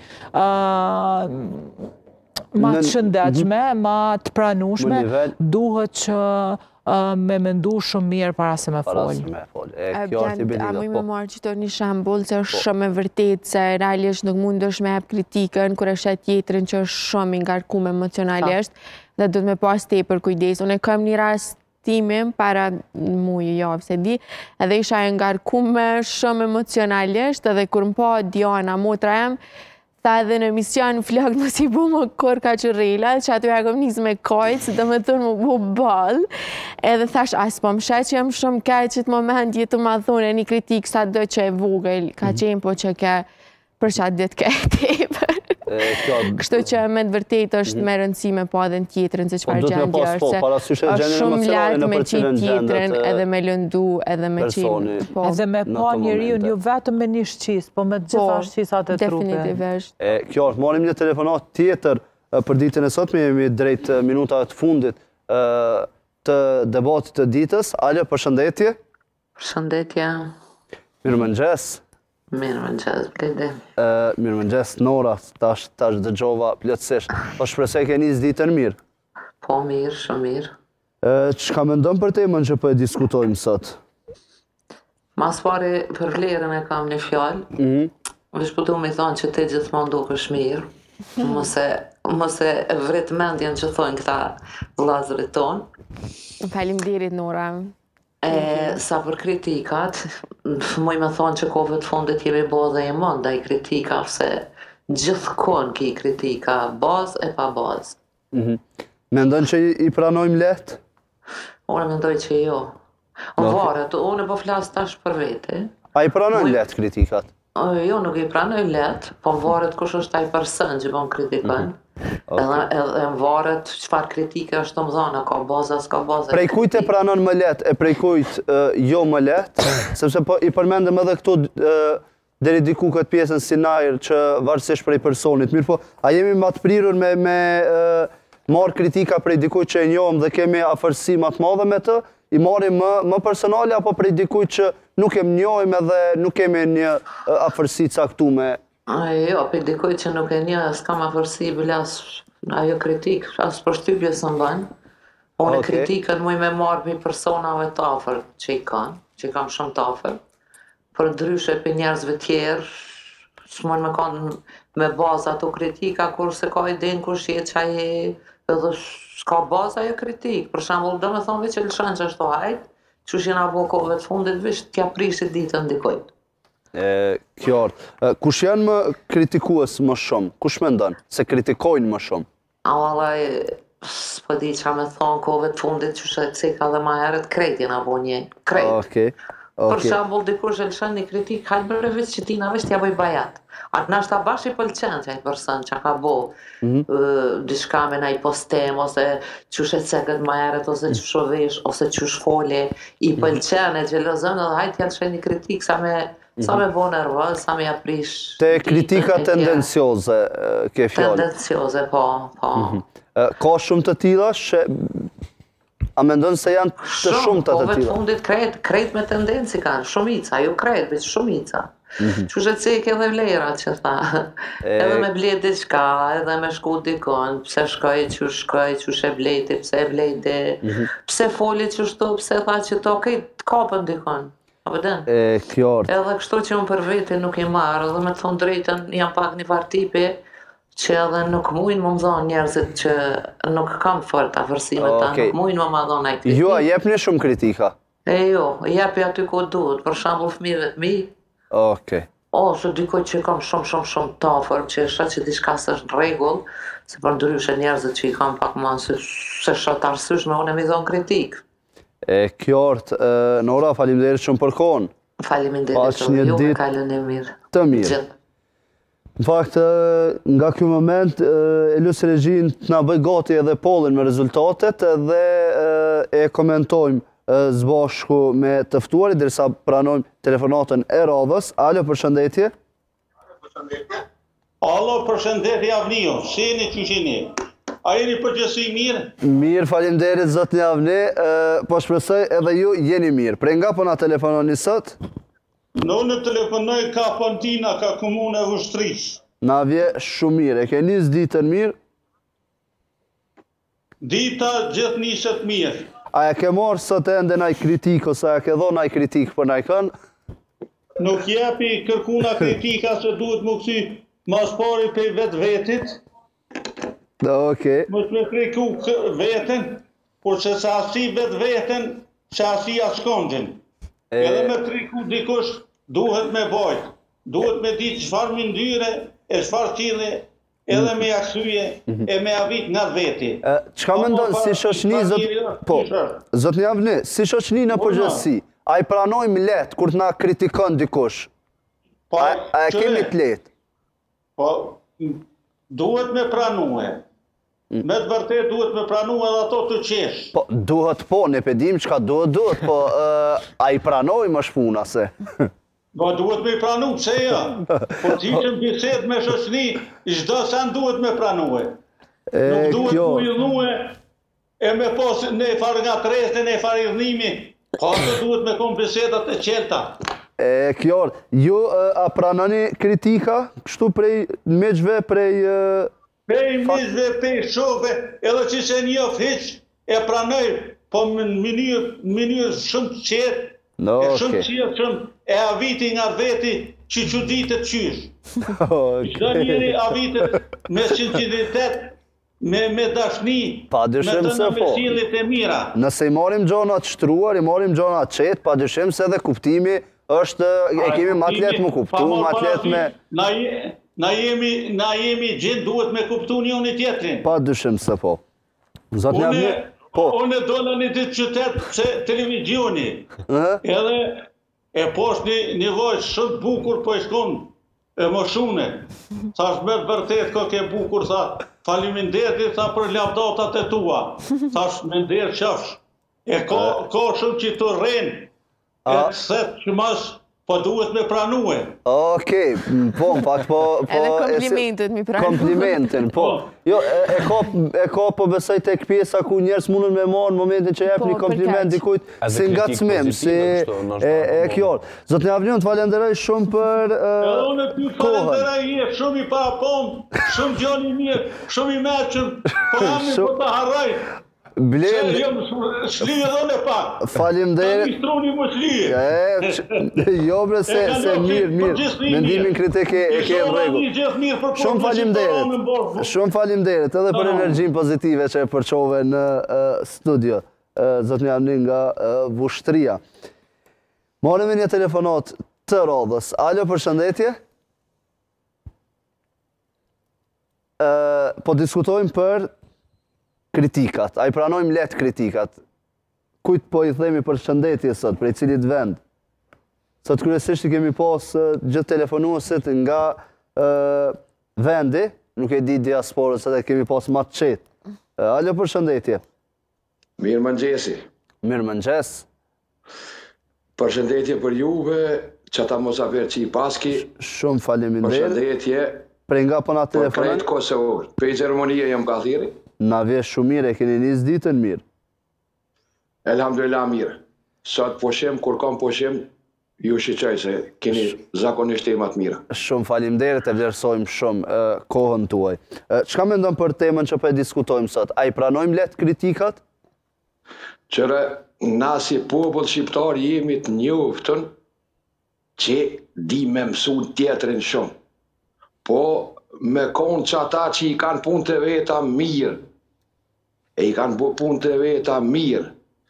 ma të shëndechme, ma të pranushme, duhet që me mendu shumë mirë para se me folë. A mu i me marë qëto një shambull që është shumë e vërtet se realisht nuk mund është me hep kritikën kër është e tjetërin që është shumë i ngarkume emocionalisht dhe do të me pas te për kujdes. Unë e kam një rast timim para mujë javë se di edhe isha e ngarkume shumë emocionalisht edhe kër më pa Diana, motra jem, tha edhe në emision flok mos i bu më kur ka që rejla, që aty e kom njësë me kajtë, se dhe me thurë më bu balë, edhe thash, as po më shaj që jam shumë kaj që të moment jetë të ma thune një kritikë sa do që e vogël, ka qenë po që ke për qatë ditë ke tepër. Kështu që me të vërtet është me rëndësime po edhe në tjetërën se qëfar gjendje është, se është shumë lartë me qitë tjetërën edhe me lëndu edhe me qitë. Edhe me pa njeriu një vetëm me një shqis, po me gjitha shqisat e trupe. Definitivisht. Kjo është, marim një telefonat tjetër për ditën e sot, me jemi drejt minutat fundit të debatit të ditës. Alo, përshëndetje. Përshëndetje. Mirëmëngjes. Mirë më gjesë, Bledi. Mirë më gjesë, Nora, tash dëgjova plotësisht. Po shpresoj ke njës ditën mirë? Po mirë, shumë mirë. Çka mendon për temën që po e diskutojmë sot? Mas pari për vlerën e kam një fjalë. Vesh po du me thonë që ti gjithmonë dukesh mirë. Mëse vret mendjen që thonë këta vllazërit tonë. Faleminderit, Nora. Sa për kritikat, muj me thonë që kove të fundit jemi bo dhe e mund dhe i kritika, se gjithkon ki kritika, bazë e pa bazë. Mendon që i pranojmë letë? Unë mendoj që jo. Unë varet, unë po flasë tash për vete. A i pranojmë letë kritikat? Jo, nuk i pranoj letë, po më varet kush është taj person që po më kritikojnë. Edhe më varet qëfar kritike është të më dhona, ka baza, s'ka baza. Prej kujt e pranon më letë, e prej kujt jo më letë, sepse i përmendëm edhe këtu deri diku këtë pjesën si najrë që varësisht prej personit. Mirë po, a jemi ma të prirur me marë kritika prej dikuj që e njohëm dhe kemi afërsi ma të madhe me të, i marim më personale, apo prej dikuj që nuk e më njohim edhe nuk kemi një afërsi caktume? Jo, për dikuj që nuk e një, s'kam afërsi bilas ajo kritik, asë për shtypje së mbanë. Unë e kritikën muj me marrë për personave të afer që i kanë, që i kam shumë të afer. Për ndryshe për njerëzve tjerë, s'mon me kanë me baza të kritika, kur se ka i din kush jetë që aje edhe s'ka baza ajo kritik. Për shambull, do me thonë që lëshën që është o hajtë, që është jena bo kove të fundit vish, t'ja prishit ditën dikojt. Kjartë. Kush janë më kritikues më shumë? Kush me ndonë? Se kritikojnë më shumë? A valaj, s'po di që me thonë kove të fundit që është e cika dhe ma herët, krejt jena bo një. Krejt. Për shambull, dikush e lëshën një kritik, hajtë bërë vëzë që ti na vesh t'ja bëj bajat. Atë nashta bash i pëlqen që ajtë përsen që ka bo dishka me na i postem, ose qysh e cekët ma herët, ose qysh o vesh, ose qysh fole, i pëlqen e gjelozën edhe hajtë janë shë një kritik sa me Sa me bo nervëz, sa me aprish... Te kritika tendencioze, ke fjallë? Tendencioze, po, po. Ka shumë të tila, a me ndonë se janë të shumë të të tila? Shumë, po vetë fundit krejt me tendenci kanë, shumica, ju krejt, veç shumica. Qushe cek edhe vlera, që tha. Edhe me blejt diçka, edhe me shku dikon, pse shkoj, që shkoj, që she blejti, pse blejti, pse foli që shtu, pse tha që to kejt kapën dikon. E, kjartë. Edhe kështu që unë për vete nuk i marrë, edhe me të thonë drejten jam pak një fartipi që edhe nuk mujnë më më dhonë njerëzit që nuk kam fort afërsime ta, nuk mujnë më më dhonë ajtë kritika. Jo, a jep një shumë kritika? E jo, jepi aty ku duhet, për shambull fëmijëve të mi. Okej. Ose dikoj që kam shumë shumë shumë tafër, që e shetë që diçka së është në regull, se për ndryshe njerëzit që i kam pak ma se shetë arsysh me unë e mi dhonë kritikë. E kjartë, Nora, faleminderit shumë për kohën. Faleminderit shumë, ju me kalën e mirë. Të mirë. Në fakt, nga kjo moment, Elus Regjin të nga bëj gati edhe pollin me rezultatet dhe e komentojmë zbashku me tëftuarit, dërsa pranojmë telefonatën e radhës. Alo, përshëndetje. Alo, përshëndetje Avnio, sheni që sheni. A jeni përgjësi mirë? Mirë, falimderit zot një Avni, po shpresoj edhe ju jeni mirë. Pre nga po na telefononi sot? Në në telefonoj ka Pontina, ka komune e Vushtris. Na vje shumë mirë, e ke njës ditën mirë? Dita gjithë njësët mirë. A e ke marë sot e ndë naj kritik, ose a ke dho naj kritik për naj kënë? Nuk jepi kërkuna kritika se duhet më kësi mas pari për vetë vetit. Okej. Më të me kriku vetën, por që sa asi vetë vetën, që asi askondin. Edhe me kriku dikush duhet me bajt, duhet me ditë qëfar mëndyre, e qëfar qile, edhe me aksyje, e me avit nga veti. Qka me ndonë, si shoqni, zot një Avni, si shoqni në përgjësi, a i pranojmë letë kur të na kritikon dikush? A e kemi të letë? Po, duhet me pranue. Me të vërtet duhet me pranu edhe ato të qesh. Po, duhet po, ne pedim qka duhet, duhet, po, a i pranoj më shpuna se? Po, duhet me pranu, pse ja? Po, ti që më biset me shoqni, çdo sen duhet me pranue. Nuk duhet mu ilnue, e me posë ne farë nga treste, ne farë ilnimi, ka të duhet me kom bisetat e qelta. E, Kjor, ju a pranoni kritika, kështu prej meqve, prej... Prej meqve, prej shokve, edhe që se njof hiq, e pranoj, po në mënyrë shumë qetë, e shumë qetë, shumë e aviti nga veti që që ditë të qysh. Çdo njeri avitet me sinceritet, me dashni, me të në mesillit e mira. Nëse i marim gjonat shtruar, i marim gjonat qetë, pa dyshim se dhe kuptimi është, e kemi ma të letë më kuptu, ma të letë me... Na jemi gjithë duhet me kuptu një unë tjetrin. Pa dyshim se po. Unë do në një ditë qytet që televizioni, edhe e poshtë një vojtë shumë bukur po i shkon e më shune. Sa është me vërtet ko ke bukur, sa faliminderit sa për lavdatat e tua. Sa është me nderë qafsh. E ka shumë që të rrenë, e se që mas po duhet me pranue. Okej, po, në fakt po... Edhe komplimentet mi pranue. Komplimentin, po. Jo, e ka po besoj të këpjesa ku njerës mundën me marë në momentin që jep një kompliment dikujt si nga cmim, si e kjorë. Zotë një avnion, të falenderoj shumë për kohën. E unë të falenderoj je, shumë i parapomë, shumë gjoni mirë, shumë i meqëm, po amin po të harroj. Blend... Shlije dhe në pak. Falim dhe... Ta mistroni më shlije. Jo bre se mirë, mirë. Mendimin kritik e ke në regu. Shumë falim deret. Shumë falim deret edhe për energjin pozitive që e përqove në studio. Zotë një amnin nga Vushtria. Marëm e një telefonat të radhës. Alo, për shëndetje? Po diskutojmë për kritikat, a i pranojmë letë kritikat. Kujt po i themi për shëndetje sot, prej cilit vend? Sot kryesisht i kemi pas gjithë telefonuesit nga vendi, nuk e di diasporës edhe kemi pas ma të qetë. Alo, për shëndetje. Mirë mëngjesi. Mirë mëngjes. Për shëndetje për juve, që ta mos afer që i paski. Shumë faleminderit. Për shëndetje. Prej nga po na telefonon. Për krejtë Kosovë. Për Gjermonia jam ka thiri. Na vjesh shumë mirë, e keni njës ditën mirë. Elhamdulillah mirë. Sot poshem, kur kam poshem, ju shiqaj se keni zakonisht temat mira. Shumë falimderit, e vlerësojmë shumë kohën tuaj. Çka mendon për temën që po e diskutojmë sot? A i pranojmë letë kritikat? Qëre, na si popull shqiptar jemi të njoftën që di me mësu tjetërin shumë. Po, me konë që ata që i kanë punë të veta mirë, e i kanë bu punë të veta mirë,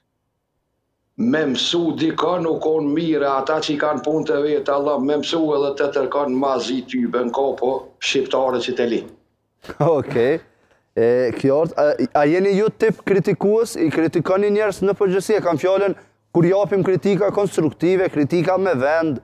me mësu dika nuk konë mirë, ata që i kanë punë të veta, Allah, me mësu edhe të tërkanë mazi ty, bën kopo, shqiptare që të li. Okej. Kjort, a jeni ju tip kritikues, i kritikoni njerës në përgjësi, e kam fjallën, kur japim kritika konstruktive, kritika me vend?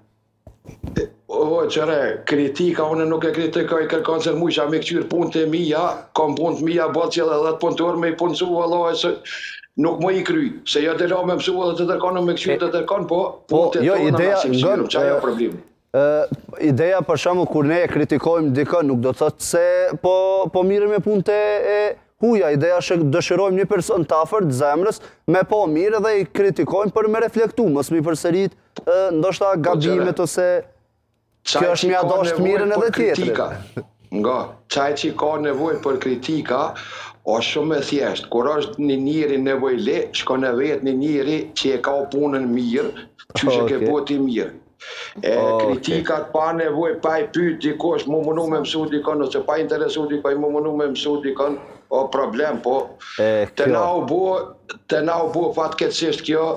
O, qëre, kritika, une nuk e kritikoj kërkon se mu isha me këqyrë punë të mija, kam punë të mija, bëtë që edhe dhe të punëtur me i punësu, Allah, se nuk më i kry, se jo të la me mësu edhe të tërkonu me këqyrë të tërkonu, po punë të tona ma si këqyrëm, që ajo problemi. Ideja për shamu, kur ne e kritikojmë dikën, nuk do të thëtë se po mirë me punë të huja, ideja që dëshirojmë një person të afër të zemrës, me po mirë dhe i kritikojmë për me reflektu, mos mi përsërit, ndoshta gabimet ose kjo është mja dosht mirën edhe tjetërin. Nga, qaj që ka nevoj për kritika, është shumë e thjesht. Kur është një njëri nevoj le, shko në vetë një njëri që e ka punën mirë, që që ke boti mirë. Kritikat pa nevoj, pa i pyt dikosh, mu mënu me mësu dikon, ose pa interesu dikon, mu mënu me mësu dikon, o problem, po. Të na u bo, të na u bo fatkeqësisht kjo,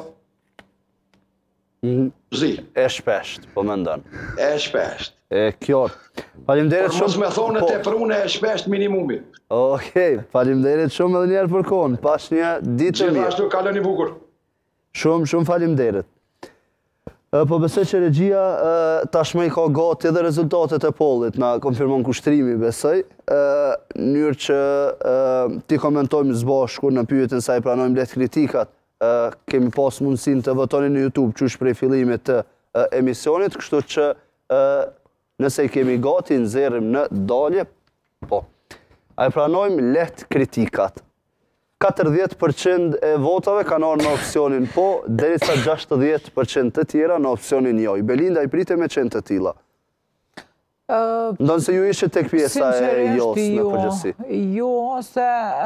zi. E shpesht, po me ndonë. E shpesht. E kjort. Falimderit shumë... Por mos me thonë të prune e shpesht minimumi. Okej, falimderit shumë edhe njerë për konë, pas një ditë mirë. Gjithashtu kalën i bukur. Shumë, shumë falimderit. Po besoj që regjia tashmë i ka gati edhe rezultatet e pollit, na konfirmon kushtrimi besoj, njërë që ti komentojmë zbashku në pyetjen sa i pranojmë letë kritikat, kemi pas mundësin të votoni në YouTube që është prej fillimit të emisionit, kështu që nëse i kemi gati nëzërim në dalje, po, a i pranojmë letë kritikat. katërdhjetë përqind e votave kanë orë në opcionin po, derisa gjashtëdhjetë përqind të tjera në opcionin jo. I Belinda i prite me qenë të tila. Ndonë se ju ishte tek pjesa e jos në përgjësi. Jo, se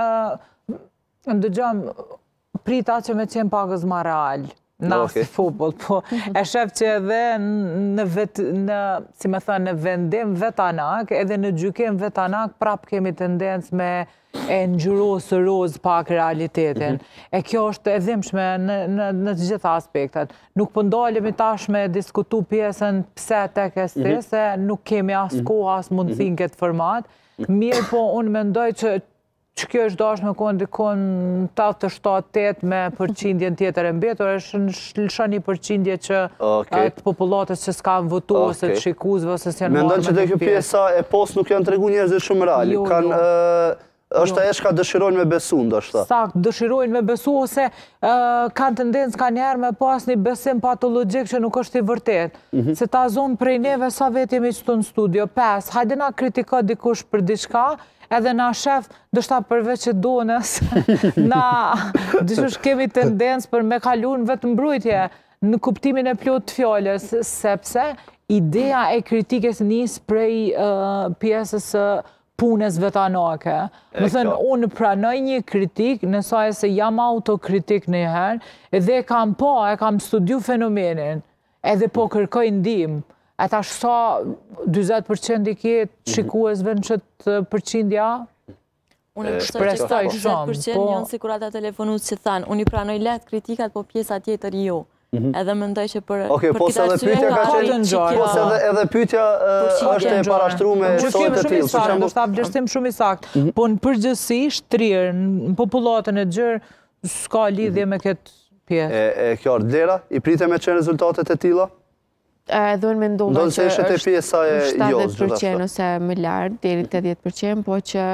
ndëgjëm prita që me qenë pagës ma real në futbol, po e shef që edhe në, si me thënë, në vendim vetanak, edhe në gjykim vetanak, prap kemi tendencë me e ngjyrosë roz pak realitetin. E kjo është e dhimbshme në të gjitha aspektet. Nuk po ndalemi tash me diskutu pjesën pse tek esti, se nuk kemi as kohë, as mundësi në këtë format. Mirë po, unë mendoj që që kjo është dash me konë dikon tetëdhjetë shtatë tetë me përqindjen tjetër e mbetur, është lësha një përqindje që të populatës që s'kanë votu, ose të shikuzve, ose s'janë marrë me Mendon që dhe kjo pjesa e post nuk janë të regu njerëzit shumë reali. është e shka dëshirojnë me besu, ndoshta. Sakt, dëshirojnë me besu, ose kanë tendencë ka njerë me pas një besim patologjik që nuk është i vërtet. Se ta zonë prej neve sa vetë jemi qëtu në studio, pes, hajde na kritika dikush për diçka, edhe na shef, dështa përveç që donës, na dyshush kemi tendencë për me kalun vetë mbrujtje në kuptimin e plot të fjallës, sepse ideja e kritikës njës prej pjesës punës vetanake. Më thënë, unë pranoj një kritik, nësaj se jam autokritik në herë, edhe kam po, e kam studiu fenomenin, edhe po kërkoj ndim. E ta shsa dyzet përqind i kjetë shikuesve në qëtë përqindja? Unë e kështoj që këta dyzet përqind njënë si kur ata telefonut që thanë, unë i pranoj let kritikat, po pjesa tjetër jo. Edhe më ndoj që për këtë arsye ka qenë po se edhe pyetja është e parashtruar me sot të tillë, siç do ta vlerësim shumë i saktë, po në përgjithësi shtrirë në popullatën e gjerë s'ka lidhje me këtë pjesë. E kjo Lera, i pritet me çën rezultatet e tilla? Edhe unë mendova që është shtatëdhjetë përqind ose më lart deri te tetëdhjetë përqind, po që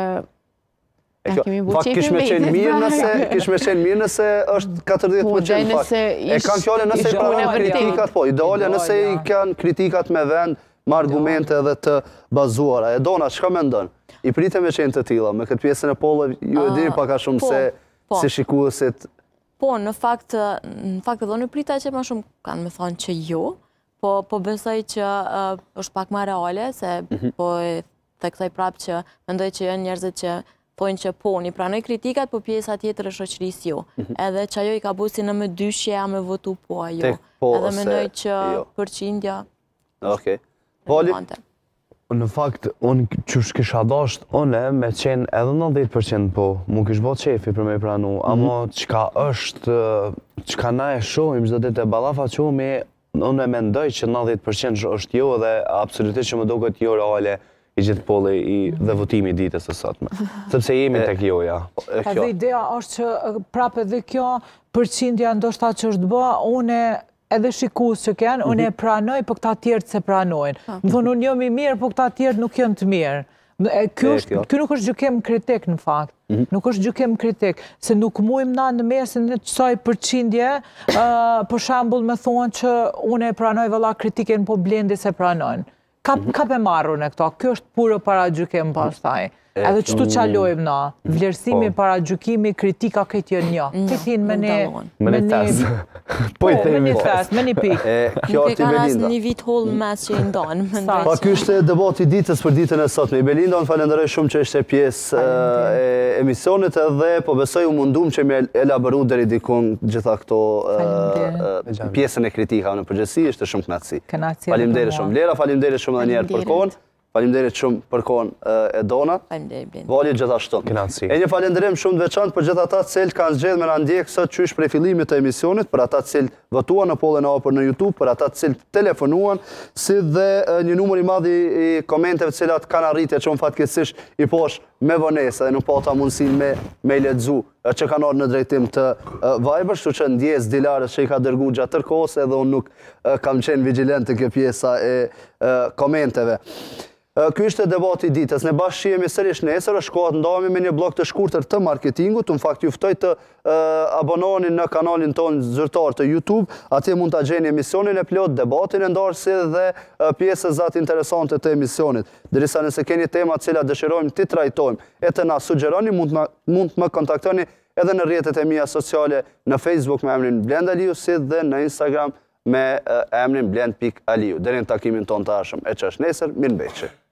Fakt kish me qenë mirë nëse kish me qenë mirë nëse është katërdhjetë përqind fakt. E kanë fjallën nëse i pranon kritikat, po, ideale nëse i kanë kritikat me vend, me argumente edhe të bazuara. E dona, çka mendon? I pritet me qenë të tilla, me këtë pjesën e pollë, ju e dini pak a shumë se si shikuesit. Po, në fakt, në fakt edhe unë prita që më shumë kanë me thonë që jo, po po besoj që është pak më reale, se po theksoj prapë që mendoj që janë njerëzit që pojnë që po, një pranoj kritikat, po pjesa tjetër e shoqërisë jo. Edhe që ajo i ka busi në me dyshje, a me votu po ajo. Edhe mendoj që përqindja... Okej. Voli? Në fakt, unë që shkisha dasht, une me qenë edhe nëntëdhjetë përqind po, mu kish bo qefi për me pranu, ama qka është, qka na e shohim, çdo ditë e ballafa qomi, unë mendoj që nëntëdhjetë përqind është jo dhe absolutisht që më duket jo reale i gjithë polli dhe votimi ditës së sotme. Sepse jemi tek joja. Edhe ideja është që prapë edhe kjo përqindja ndoshta që është bë, une edhe shikues që kanë, unë e pranoj, po këta tjerë se pranojnë. Më thonë, unë jam i mirë, po këta tjerë nuk janë të mirë. Ky nuk është gjykim kritik në fakt. Nuk është gjykim kritik, se nuk mujmë na në mesin e kësaj përqindje, për shembull me thonë që unë e pranoj valla kritiken, po Blendi se pranojnë. Ka pe marru në këto, kjo është puro para gjykim pastaj. Edhe qëtu qalojmë na, vlerësimi para gjykimi, kritika këtë jë një. Këtë hinë me një... Me një fes. Po, me një fes, me një pikë. Nuk e ka asë një vit hull mes që i ndonë. Pa, kjo është debati ditës për ditën e sotme. I Belinda, unë falenderoj shumë që ishte pjesë e emisionit edhe po besoj u mundum që me elaboru deri dikun gjitha këto pjesën e kritika në përgjësi, ishte shumë knatësi. Faleminderit shumë. Lera, faleminderit shumë edhe njerë për kohën. Faleminderit shumë për kohën e Dona. Vali gjithashtu. E një falenderim shumë të veçantë për gjithë ata të cilët kanë zgjedhur me na ndjek sot qysh prej fillimit të emisionit, për ata të cilët votuan në pollën e hapur në YouTube, për ata të cilët telefonuan, si dhe një numër i madh i komenteve të cilat kanë arritje që unë fatkeqësisht i posh me vonesë dhe nuk pata mundësinë me me lexu që kanë ardhur në drejtim të Viber, kështu që ndjes Dilarës që i ka dërguar gjatë tërë kohës, edhe unë nuk kam qenë vigjilent te kjo pjesa e komenteve. Ky ishte debati i ditës. Ne bashkë shihemi sërish nesër, është koha të ndahemi me një blog të shkurtër të marketingut. Në fakt ju ftoj të abononi në kanalin tonë zyrtar të YouTube. Atje mund ta gjeni emisionin e plot, debatin e ndarë si dhe pjesë zat interesante të emisionit. Derisa nëse keni tema të cilat dëshirojmë ti trajtojmë e të na sugjeroni, mund të më kontaktoni edhe në rrjetet e mia sociale, në Facebook me emrin Blend Aliu, si dhe në Instagram me emrin blend pikë aliu. Deri në takimin ton të ardhshëm, e çesh nesër, mirëmbëjtje.